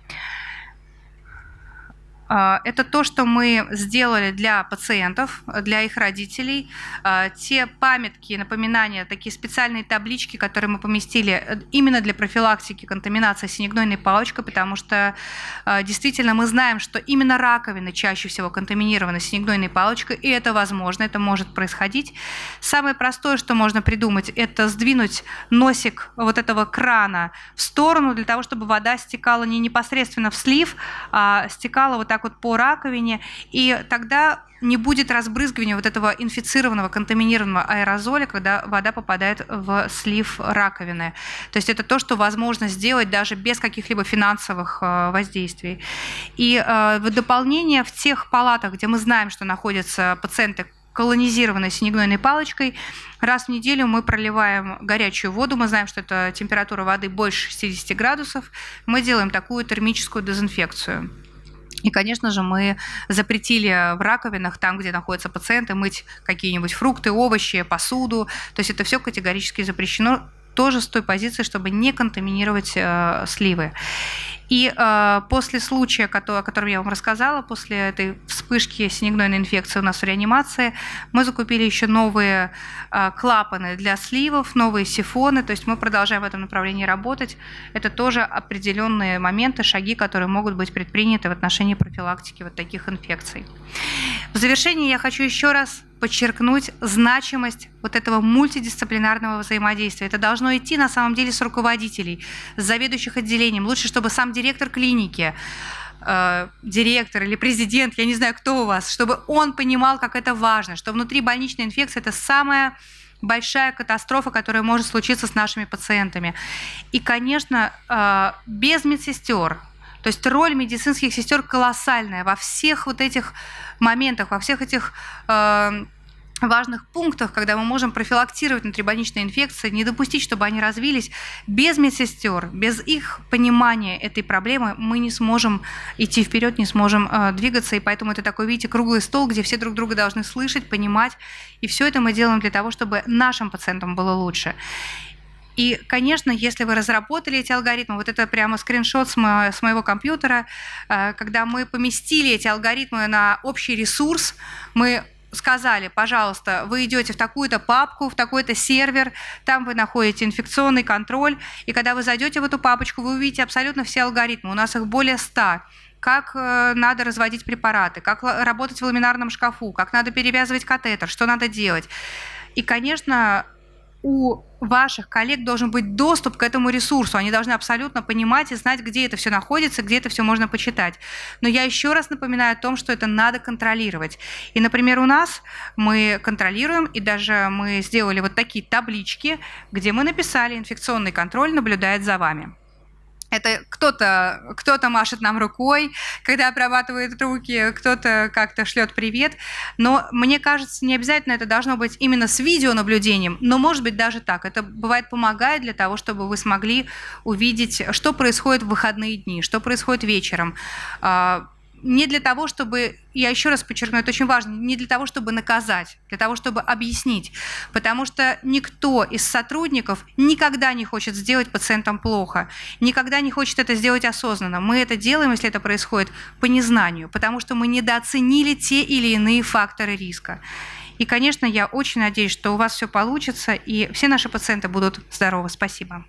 S1: Это то, что мы сделали для пациентов, для их родителей. Те памятки, напоминания, такие специальные таблички, которые мы поместили именно для профилактики контаминации синегнойной палочкой, потому что действительно мы знаем, что именно раковины чаще всего контаминированы синегнойной палочкой, и это возможно, это может происходить. Самое простое, что можно придумать, это сдвинуть носик вот этого крана в сторону, для того, чтобы вода стекала не непосредственно в слив, а стекала вот так вот по раковине, и тогда не будет разбрызгивания вот этого инфицированного, контаминированного аэрозоля, когда вода попадает в слив раковины. То есть это то, что возможно сделать даже без каких-либо финансовых воздействий. И в дополнение в тех палатах, где мы знаем, что находятся пациенты, колонизированной синегнойной палочкой, раз в неделю мы проливаем горячую воду, мы знаем, что это температура воды больше 60 градусов, мы делаем такую термическую дезинфекцию. И, конечно же, мы запретили в раковинах, там, где находятся пациенты, мыть какие-нибудь фрукты, овощи, посуду. То есть это все категорически запрещено, тоже с той позиции, чтобы не контаминировать сливы. И после случая, о котором я вам рассказала, после этой вспышки синегнойной инфекции у нас в реанимации, мы закупили еще новые клапаны для сливов, новые сифоны, то есть мы продолжаем в этом направлении работать. Это тоже определенные моменты, шаги, которые могут быть предприняты в отношении профилактики вот таких инфекций. В завершении я хочу еще раз подчеркнуть значимость вот этого мультидисциплинарного взаимодействия. Это должно идти на самом деле с руководителей, с заведующих отделением. Лучше, чтобы сам директор клиники, директор или президент, я не знаю, кто у вас, чтобы он понимал, как это важно, что внутрибольничная инфекция – это самая большая катастрофа, которая может случиться с нашими пациентами. И, конечно, без медсестер, то есть роль медицинских сестер колоссальная во всех вот этих моментах, во всех этих важных пунктах, когда мы можем профилактировать внутрибольничные инфекции, не допустить, чтобы они развились. Без медсестер, без их понимания этой проблемы мы не сможем идти вперед, не сможем двигаться. И поэтому это такой, видите, круглый стол, где все друг друга должны слышать, понимать. И все это мы делаем для того, чтобы нашим пациентам было лучше. И, конечно, если вы разработали эти алгоритмы, вот это прямо скриншот с моего компьютера, когда мы поместили эти алгоритмы на общий ресурс, мы сказали, пожалуйста, вы идете в такую-то папку, в такой-то сервер, там вы находите инфекционный контроль, и когда вы зайдете в эту папочку, вы увидите абсолютно все алгоритмы, у нас их более 100, как надо разводить препараты, как работать в ламинарном шкафу, как надо перевязывать катетер, что надо делать. И, конечно, у ваших коллег должен быть доступ к этому ресурсу. Они должны абсолютно понимать и знать, где это все находится, где это все можно почитать. Но я еще раз напоминаю о том, что это надо контролировать. И, например, у нас мы контролируем, и даже мы сделали вот такие таблички, где мы написали: инфекционный контроль наблюдает за вами. Это кто-то машет нам рукой, когда обрабатывает руки, кто-то как-то шлет привет. Но мне кажется, не обязательно это должно быть именно с видеонаблюдением, но может быть даже так. Это бывает помогает для того, чтобы вы смогли увидеть, что происходит в выходные дни, что происходит вечером. Не для того, чтобы, я еще раз подчеркну, это очень важно, не для того, чтобы наказать, для того, чтобы объяснить. Потому что никто из сотрудников никогда не хочет сделать пациентам плохо, никогда не хочет это сделать осознанно. Мы это делаем, если это происходит по незнанию, потому что мы недооценили те или иные факторы риска. И, конечно, я очень надеюсь, что у вас все получится, и все наши пациенты будут здоровы. Спасибо.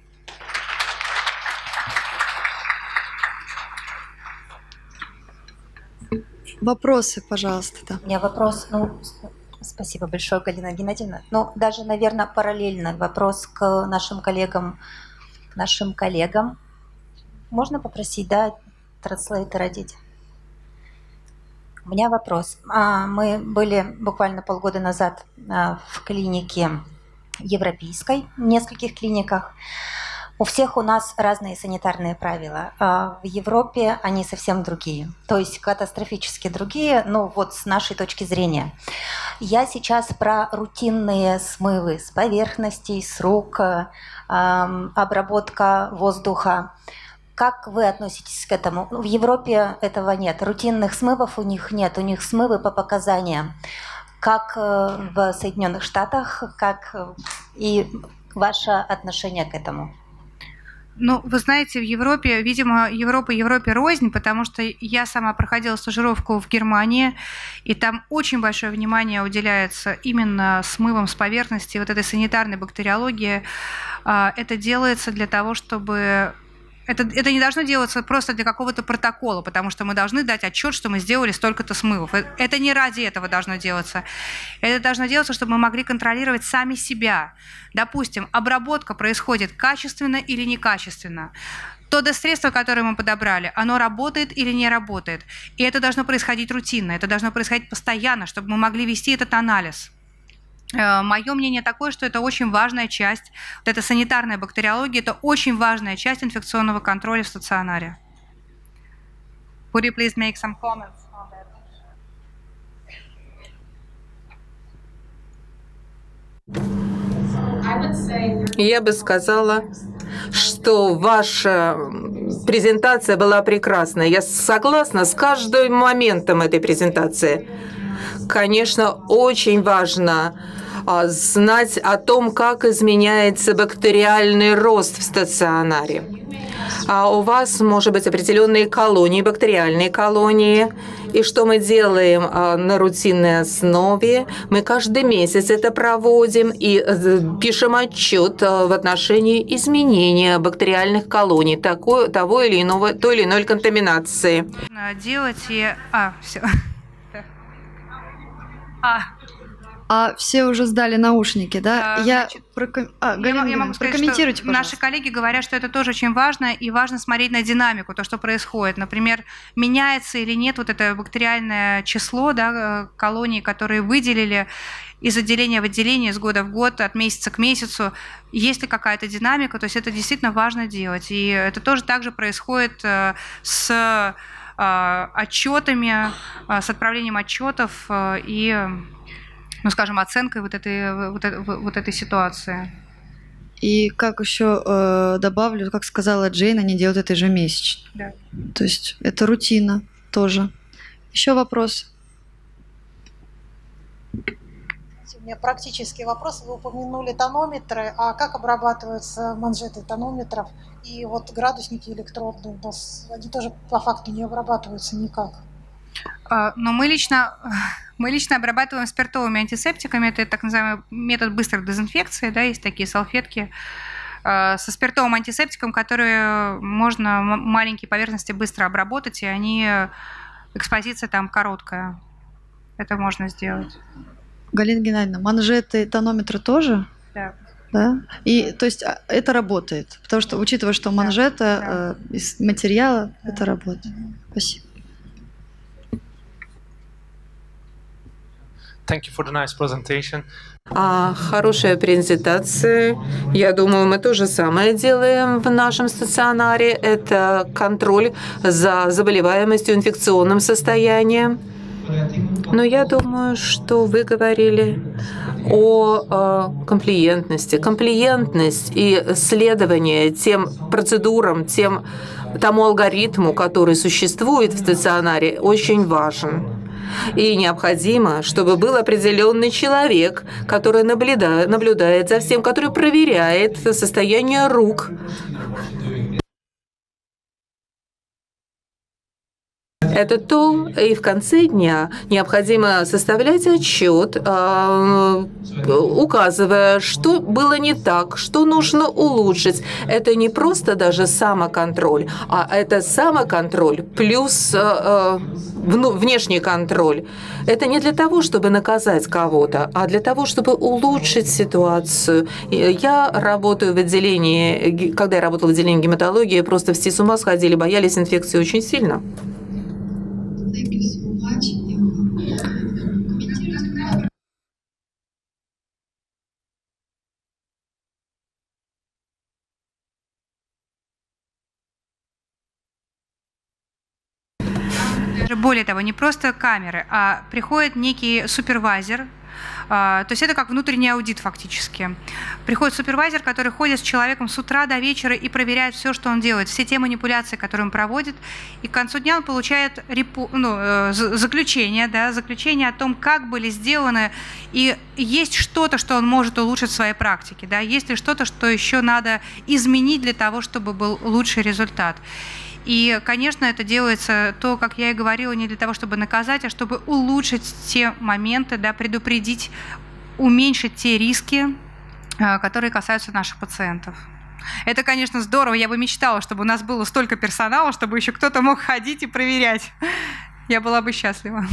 S2: Вопросы, пожалуйста. Да.
S3: У меня вопрос, спасибо большое, Галина Геннадьевна. Даже, наверное, параллельно вопрос к нашим коллегам. Можно попросить, транслейтер одеть? У меня вопрос. Мы были буквально полгода назад в клинике европейской, в нескольких клиниках. У всех у нас разные санитарные правила. В Европе они совсем другие, то есть катастрофически другие, ну вот с нашей точки зрения. Я сейчас про рутинные смывы с поверхностей, с рук, обработка воздуха. Как вы относитесь к этому? В Европе этого нет, рутинных смывов у них нет, у них смывы по показаниям. Как в Соединенных Штатах, как и ваше отношение к этому?
S1: Ну, вы знаете, в Европе, видимо, Европе рознь, потому что я сама проходила стажировку в Германии, и там очень большое внимание уделяется именно смывом с поверхности, вот этой санитарной бактериологии. Это делается для того, чтобы... Это не должно делаться просто для какого-то протокола, потому что мы должны дать отчет, что мы сделали столько-то смывов. Это не ради этого должно делаться. Это должно делаться, чтобы мы могли контролировать сами себя. Допустим, обработка происходит качественно или некачественно. То средство, которое мы подобрали, оно работает или не работает. И это должно происходить рутинно, это должно происходить постоянно, чтобы мы могли вести этот анализ. Мое мнение такое, что это очень важная часть, вот эта санитарная бактериология, это очень важная часть инфекционного контроля в стационаре. Would you please make some comments on
S4: that? Я бы сказала, что ваша презентация была прекрасная. Я согласна с каждым моментом этой презентации. Конечно, очень важно знать о том, как изменяется бактериальный рост в стационаре. А у вас, может быть, определенные колонии, бактериальные колонии. И что мы делаем на рутинной основе? Мы каждый месяц это проводим и пишем отчет в отношении изменения бактериальных колоний, той или иной контаминации.
S1: Делать и... все.
S2: Все уже сдали наушники, да?
S1: Я
S2: могу прокомментируйте,
S1: пожалуйста. Наши коллеги говорят, что это тоже очень важно, и важно смотреть на динамику, то, что происходит. Например, меняется или нет вот это бактериальное число, да, колоний, которые выделили из отделения в отделение, из года в год, от месяца к месяцу. Есть ли какая-то динамика, то есть это действительно важно делать. И это тоже также происходит с отчетами, с отправлением отчетов и... ну, скажем, оценкой вот этой ситуации.
S2: И как еще добавлю, как сказала Джейн, они делают это ежемесячно.
S1: Да.
S2: То есть это рутина тоже. Еще вопрос?
S5: У меня практический вопрос. Вы упомянули тонометры, а как обрабатываются манжеты тонометров? И вот градусники электронные у нас, они тоже по факту не обрабатываются никак.
S1: Но мы лично обрабатываем спиртовыми антисептиками. Это так называемый метод быстрой дезинфекции. Да, есть такие салфетки со спиртовым антисептиком, которые можно маленькие поверхности быстро обработать, и экспозиция там короткая. Это можно сделать.
S2: Галина Геннадьевна, манжеты, тонометры тоже?
S1: Да.
S2: Да? И то есть это работает, потому что, учитывая, что манжета из материала, это работает. Спасибо.
S6: Thank you for the nice presentation.
S4: Хорошая презентация. Я думаю, мы то же самое делаем в нашем стационаре. Это контроль за заболеваемостью, инфекционным состоянием. Но я думаю, что вы говорили о комплиентности. Комплиентность и следование тем процедурам, тому алгоритму, который существует в стационаре, очень важен. И необходимо, чтобы был определенный человек, который наблюдает за всем, который проверяет состояние рук. Это то, и в конце дня необходимо составлять отчет, указывая, что было не так, что нужно улучшить. Это не просто даже самоконтроль, а это самоконтроль плюс внешний контроль. Это не для того, чтобы наказать кого-то, а для того, чтобы улучшить ситуацию. Я работаю в отделении, когда я работала в отделении гематологии, просто все с ума сходили, боялись инфекции очень сильно.
S2: Thank you so much.
S1: Более того, не просто камеры, а приходит некий супервайзер. То есть это как внутренний аудит фактически. Приходит супервайзер, который ходит с человеком с утра до вечера и проверяет все, что он делает, все те манипуляции, которые он проводит. И к концу дня он получает заключение, да, заключение о том, как были сделаны, и есть что-то, что он может улучшить в своей практике, да, есть ли что-то, что еще надо изменить для того, чтобы был лучший результат. И, конечно, это делается, то, как я и говорила, не для того, чтобы наказать, а чтобы улучшить те моменты, да, предупредить, уменьшить те риски, которые касаются наших пациентов. Это, конечно, здорово. Я бы мечтала, чтобы у нас было столько персонала, чтобы еще кто-то мог ходить и проверять. Я была бы счастлива.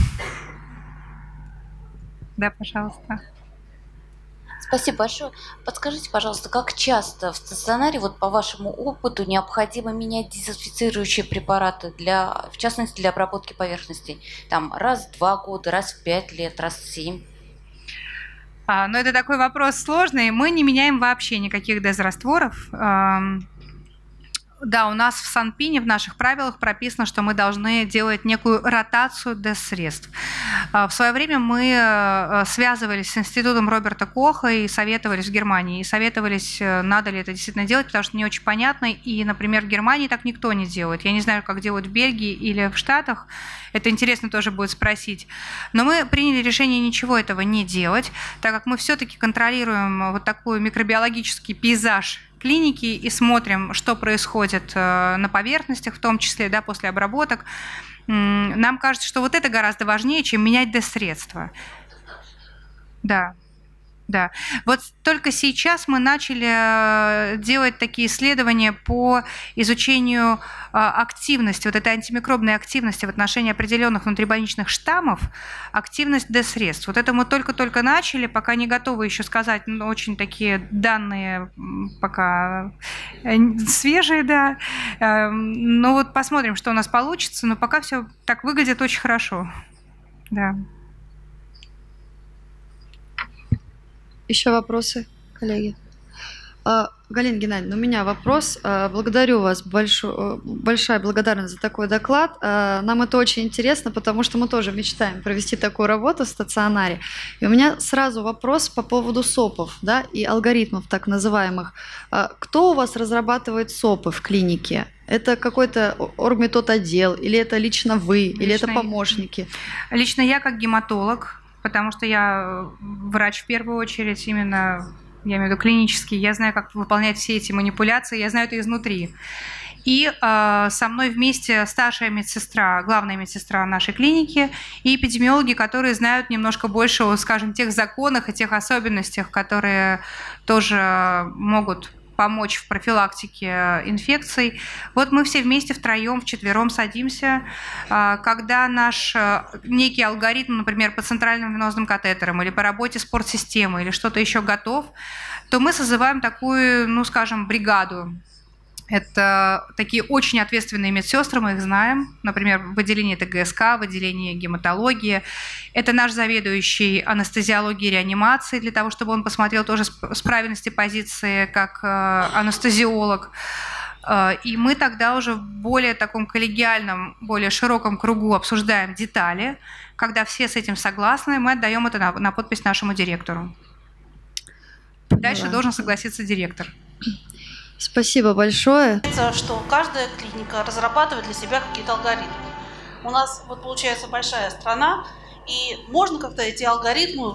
S1: Да, пожалуйста.
S7: Спасибо большое. Подскажите, пожалуйста, как часто в стационаре, вот по вашему опыту, необходимо менять дезинфицирующие препараты, в частности, для обработки поверхностей? Там раз в 2 года, раз в 5 лет, раз в 7?
S1: Но это такой вопрос сложный. Мы не меняем вообще никаких дезрастворов. Да, у нас в Санпине, в наших правилах прописано, что мы должны делать некую ротацию дезсредств. В свое время мы связывались с институтом Роберта Коха и советовались в Германии. И советовались, надо ли это действительно делать, потому что не очень понятно. И, например, в Германии так никто не делает. Я не знаю, как делают в Бельгии или в Штатах. Это интересно тоже будет спросить. Но мы приняли решение ничего этого не делать, так как мы все-таки контролируем вот такой микробиологический пейзаж клиники и смотрим, что происходит на поверхностях, в том числе, да, после обработок. Нам кажется, что вот это гораздо важнее, чем менять дезсредства. Да. Да. Вот только сейчас мы начали делать такие исследования по изучению активности, вот этой антимикробной активности в отношении определенных внутрибольничных штаммов, активность дезсредств. Вот это мы только-только начали, пока не готовы еще сказать, но очень такие данные пока свежие, да. Но вот посмотрим, что у нас получится, но пока все так выглядит очень хорошо. Да.
S2: Еще вопросы, коллеги? Галина Геннадьевна, у меня вопрос. Благодарю вас, большая благодарность за такой доклад. Нам это очень интересно, потому что мы тоже мечтаем провести такую работу в стационаре. И у меня сразу вопрос по поводу СОПов, да, и алгоритмов так называемых. Кто у вас разрабатывает СОПы в клинике? Это какой-то оргметод-отдел, или это лично вы, или это помощники?
S1: Лично я как гематолог, потому что я врач в первую очередь, именно, я имею в виду клинический, я знаю, как выполнять все эти манипуляции, я знаю это изнутри. И со мной вместе старшая медсестра, главная медсестра нашей клиники, и эпидемиологи, которые знают немножко больше о, скажем, тех законах и тех особенностях, которые тоже могут помочь в профилактике инфекций. Вот мы все вместе втроем, вчетвером садимся. Когда наш некий алгоритм, например, по центральным венозным катетерам или по работе спортсистемы или что-то еще готов, то мы созываем такую, ну, скажем, бригаду. Это такие очень ответственные медсестры, мы их знаем. Например, в отделении ТГСК, в отделении гематологии. Это наш заведующий анестезиологией и реанимацией, для того, чтобы он посмотрел тоже с правильности позиции, как анестезиолог. И мы тогда уже в более таком коллегиальном, более широком кругу обсуждаем детали. Когда все с этим согласны, мы отдаем это на подпись нашему директору. Дальше должен согласиться директор.
S2: Спасибо большое.
S8: Что каждая клиника разрабатывает для себя какие-то алгоритмы. У нас вот получается большая страна, и можно как-то эти алгоритмы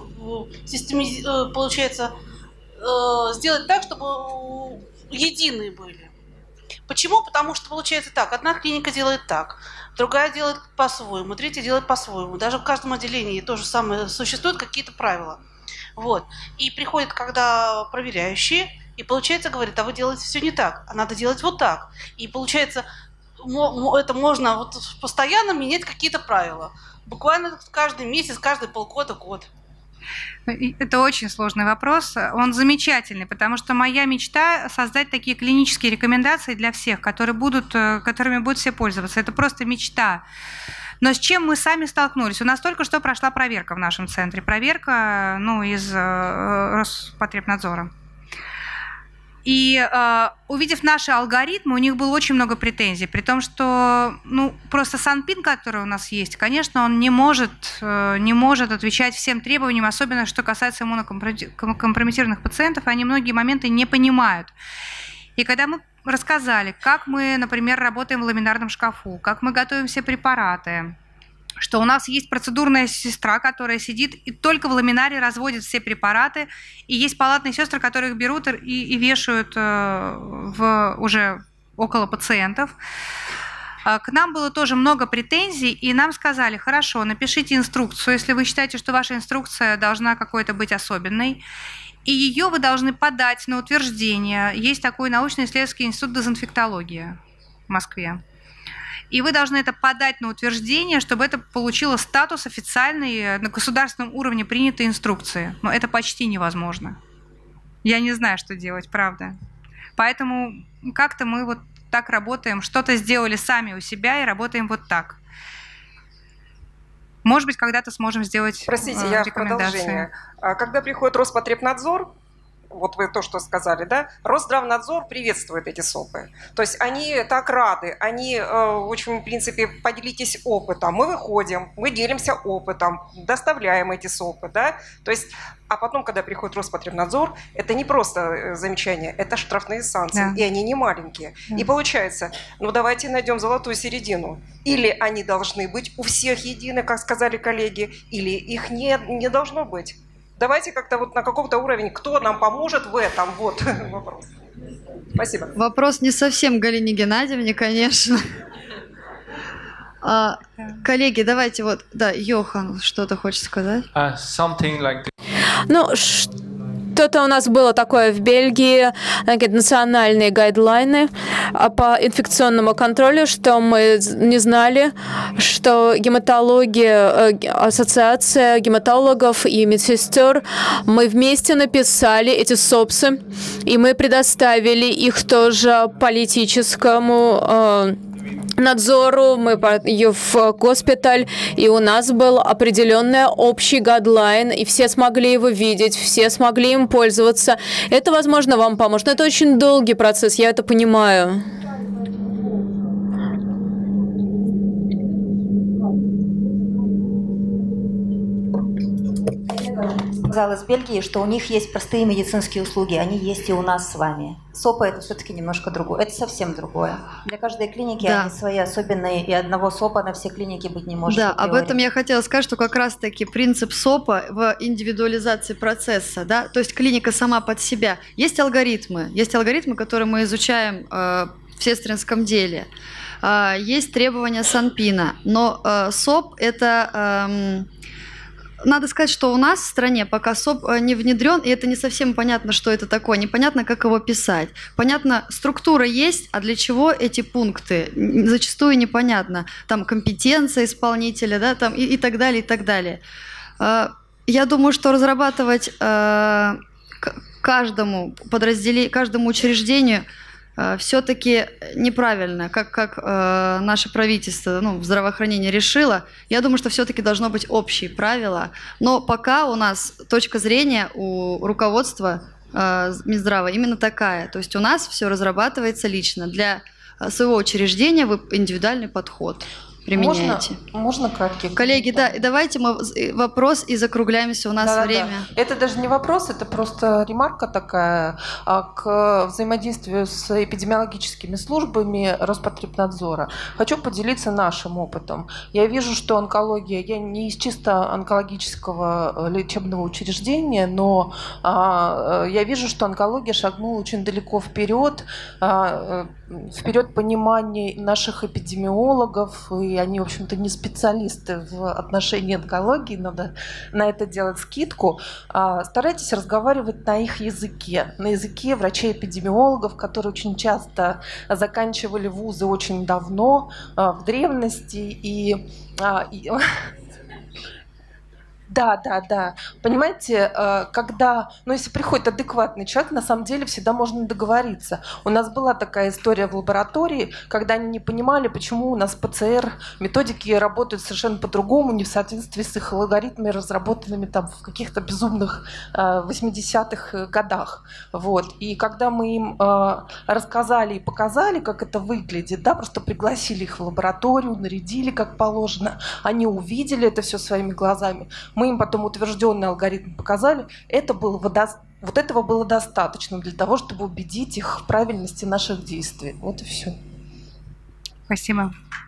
S8: получается сделать так, чтобы единые были. Почему? Потому что получается так: одна клиника делает так, другая делает по-своему, третья делает по-своему. Даже в каждом отделении то же самое, существуют какие-то правила. Вот. И приходят, когда проверяющие, и получается, говорит, а вы делаете все не так, а надо делать вот так. И получается, это можно вот постоянно менять какие-то правила. Буквально каждый месяц, каждый полгода, год.
S1: Это очень сложный вопрос. Он замечательный, потому что моя мечта — создать такие клинические рекомендации для всех, которыми будут все пользоваться. Это просто мечта. Но с чем мы сами столкнулись? У нас только что прошла проверка в нашем центре. Проверка, из Роспотребнадзора. И увидев наши алгоритмы, у них было очень много претензий, при том, что просто Санпин, который у нас есть, конечно, он не может отвечать всем требованиям, особенно что касается иммунокомпрометированных пациентов, они многие моменты не понимают. И когда мы рассказали, как мы, например, работаем в ламинарном шкафу, как мы готовим все препараты, что у нас есть процедурная сестра, которая сидит и только в ламинаре разводит все препараты, и есть палатные сестры, которые их берут и вешают уже около пациентов. К нам было тоже много претензий, и нам сказали: хорошо, напишите инструкцию, если вы считаете, что ваша инструкция должна какой-то быть особенной, и ее вы должны подать на утверждение. Есть такой научно-исследовательский институт дезинфектологии в Москве. И вы должны это подать на утверждение, чтобы это получило статус официальной на государственном уровне принятой инструкции. Но это почти невозможно. Я не знаю, что делать, правда. Поэтому как-то мы вот так работаем, что-то сделали сами у себя и работаем вот так. Может быть, когда-то сможем сделать
S9: Простите, я в продолжение. Когда приходит Роспотребнадзор, вот вы то, что сказали, да, Росздравнадзор приветствует эти СОПы. То есть они так рады, они, в общем, в принципе, поделитесь опытом. Мы выходим, мы делимся опытом, доставляем эти СОПы, да. То есть, а потом, когда приходит Роспотребнадзор, это не просто замечания, это штрафные санкции, да. И они не маленькие. Да. И получается, давайте найдем золотую середину. Или они должны быть у всех едины, как сказали коллеги, или их не должно быть. Давайте как-то вот на каком-то уровне, кто нам поможет в этом, вот вопрос. Спасибо.
S2: Вопрос не совсем Галине Геннадьевне, конечно. Коллеги, давайте вот, да, Йохан что-то хочет сказать.
S10: Что-то у нас было такое в Бельгии, национальные гайдлайны по инфекционному контролю, что мы не знали, что гематология, ассоциация гематологов и медсестер, мы вместе написали эти СОПСы, и мы предоставили их тоже политическому надзору, мы ее в госпиталь, и у нас был определенный общий гайдлайн, и все смогли его видеть, все смогли им пользоваться. Это, возможно, вам поможет. Но это очень долгий процесс, я это понимаю.
S3: Сказала из Бельгии, что у них есть простые медицинские услуги, они есть и у нас с вами. СОПы – это все-таки немножко другое, это совсем другое. Для каждой клиники они свои особенные, и одного СОПа на все клиники быть не может.
S2: Да, об этом я хотела сказать, что как раз-таки принцип СОПа в индивидуализации процесса, да, то есть клиника сама под себя. Есть алгоритмы, которые мы изучаем в сестринском деле. Есть требования Санпина, но СОП – это… Надо сказать, что у нас в стране пока СОП не внедрен, и это не совсем понятно, что это такое, непонятно, как его писать. Понятно, структура есть, а для чего эти пункты? Зачастую непонятно. Там компетенция исполнителя, да, там и так далее, и так далее. Я думаю, что разрабатывать каждому подразделению, каждому учреждению все-таки неправильно, как наше правительство в здравоохранении решило. Я думаю, что все-таки должно быть общие правила. Но пока у нас точка зрения у руководства Минздрава именно такая. То есть у нас все разрабатывается лично. Для своего учреждения вы индивидуальный подход применяете.
S11: Можно краткий?
S2: Коллеги, да, давайте мы вопрос и закругляемся, у нас время.
S11: Да. Это даже не вопрос, это просто ремарка такая к взаимодействию с эпидемиологическими службами Роспотребнадзора. Хочу поделиться нашим опытом. Я вижу, что онкология, я не из чисто онкологического лечебного учреждения, но я вижу, что онкология шагнула очень далеко вперед понимания наших эпидемиологов, и они, в общем-то, не специалисты в отношении онкологии, надо на это делать скидку. Старайтесь разговаривать на их языке, на языке врачей-эпидемиологов, которые очень часто заканчивали вузы очень давно, в древности, Да, да, да. Понимаете, когда, ну, если приходит адекватный человек, на самом деле всегда можно договориться. У нас была такая история в лаборатории, когда они не понимали, почему у нас ПЦР методики работают совершенно по-другому, не в соответствии с их алгоритмами, разработанными там в каких-то безумных 80-х годах. Вот. И когда мы им рассказали и показали, как это выглядит, да, просто пригласили их в лабораторию, нарядили как положено, они увидели это все своими глазами. Мы им потом утвержденный алгоритм показали. Вот этого было достаточно для того, чтобы убедить их в правильности наших действий. Вот и все.
S1: Спасибо.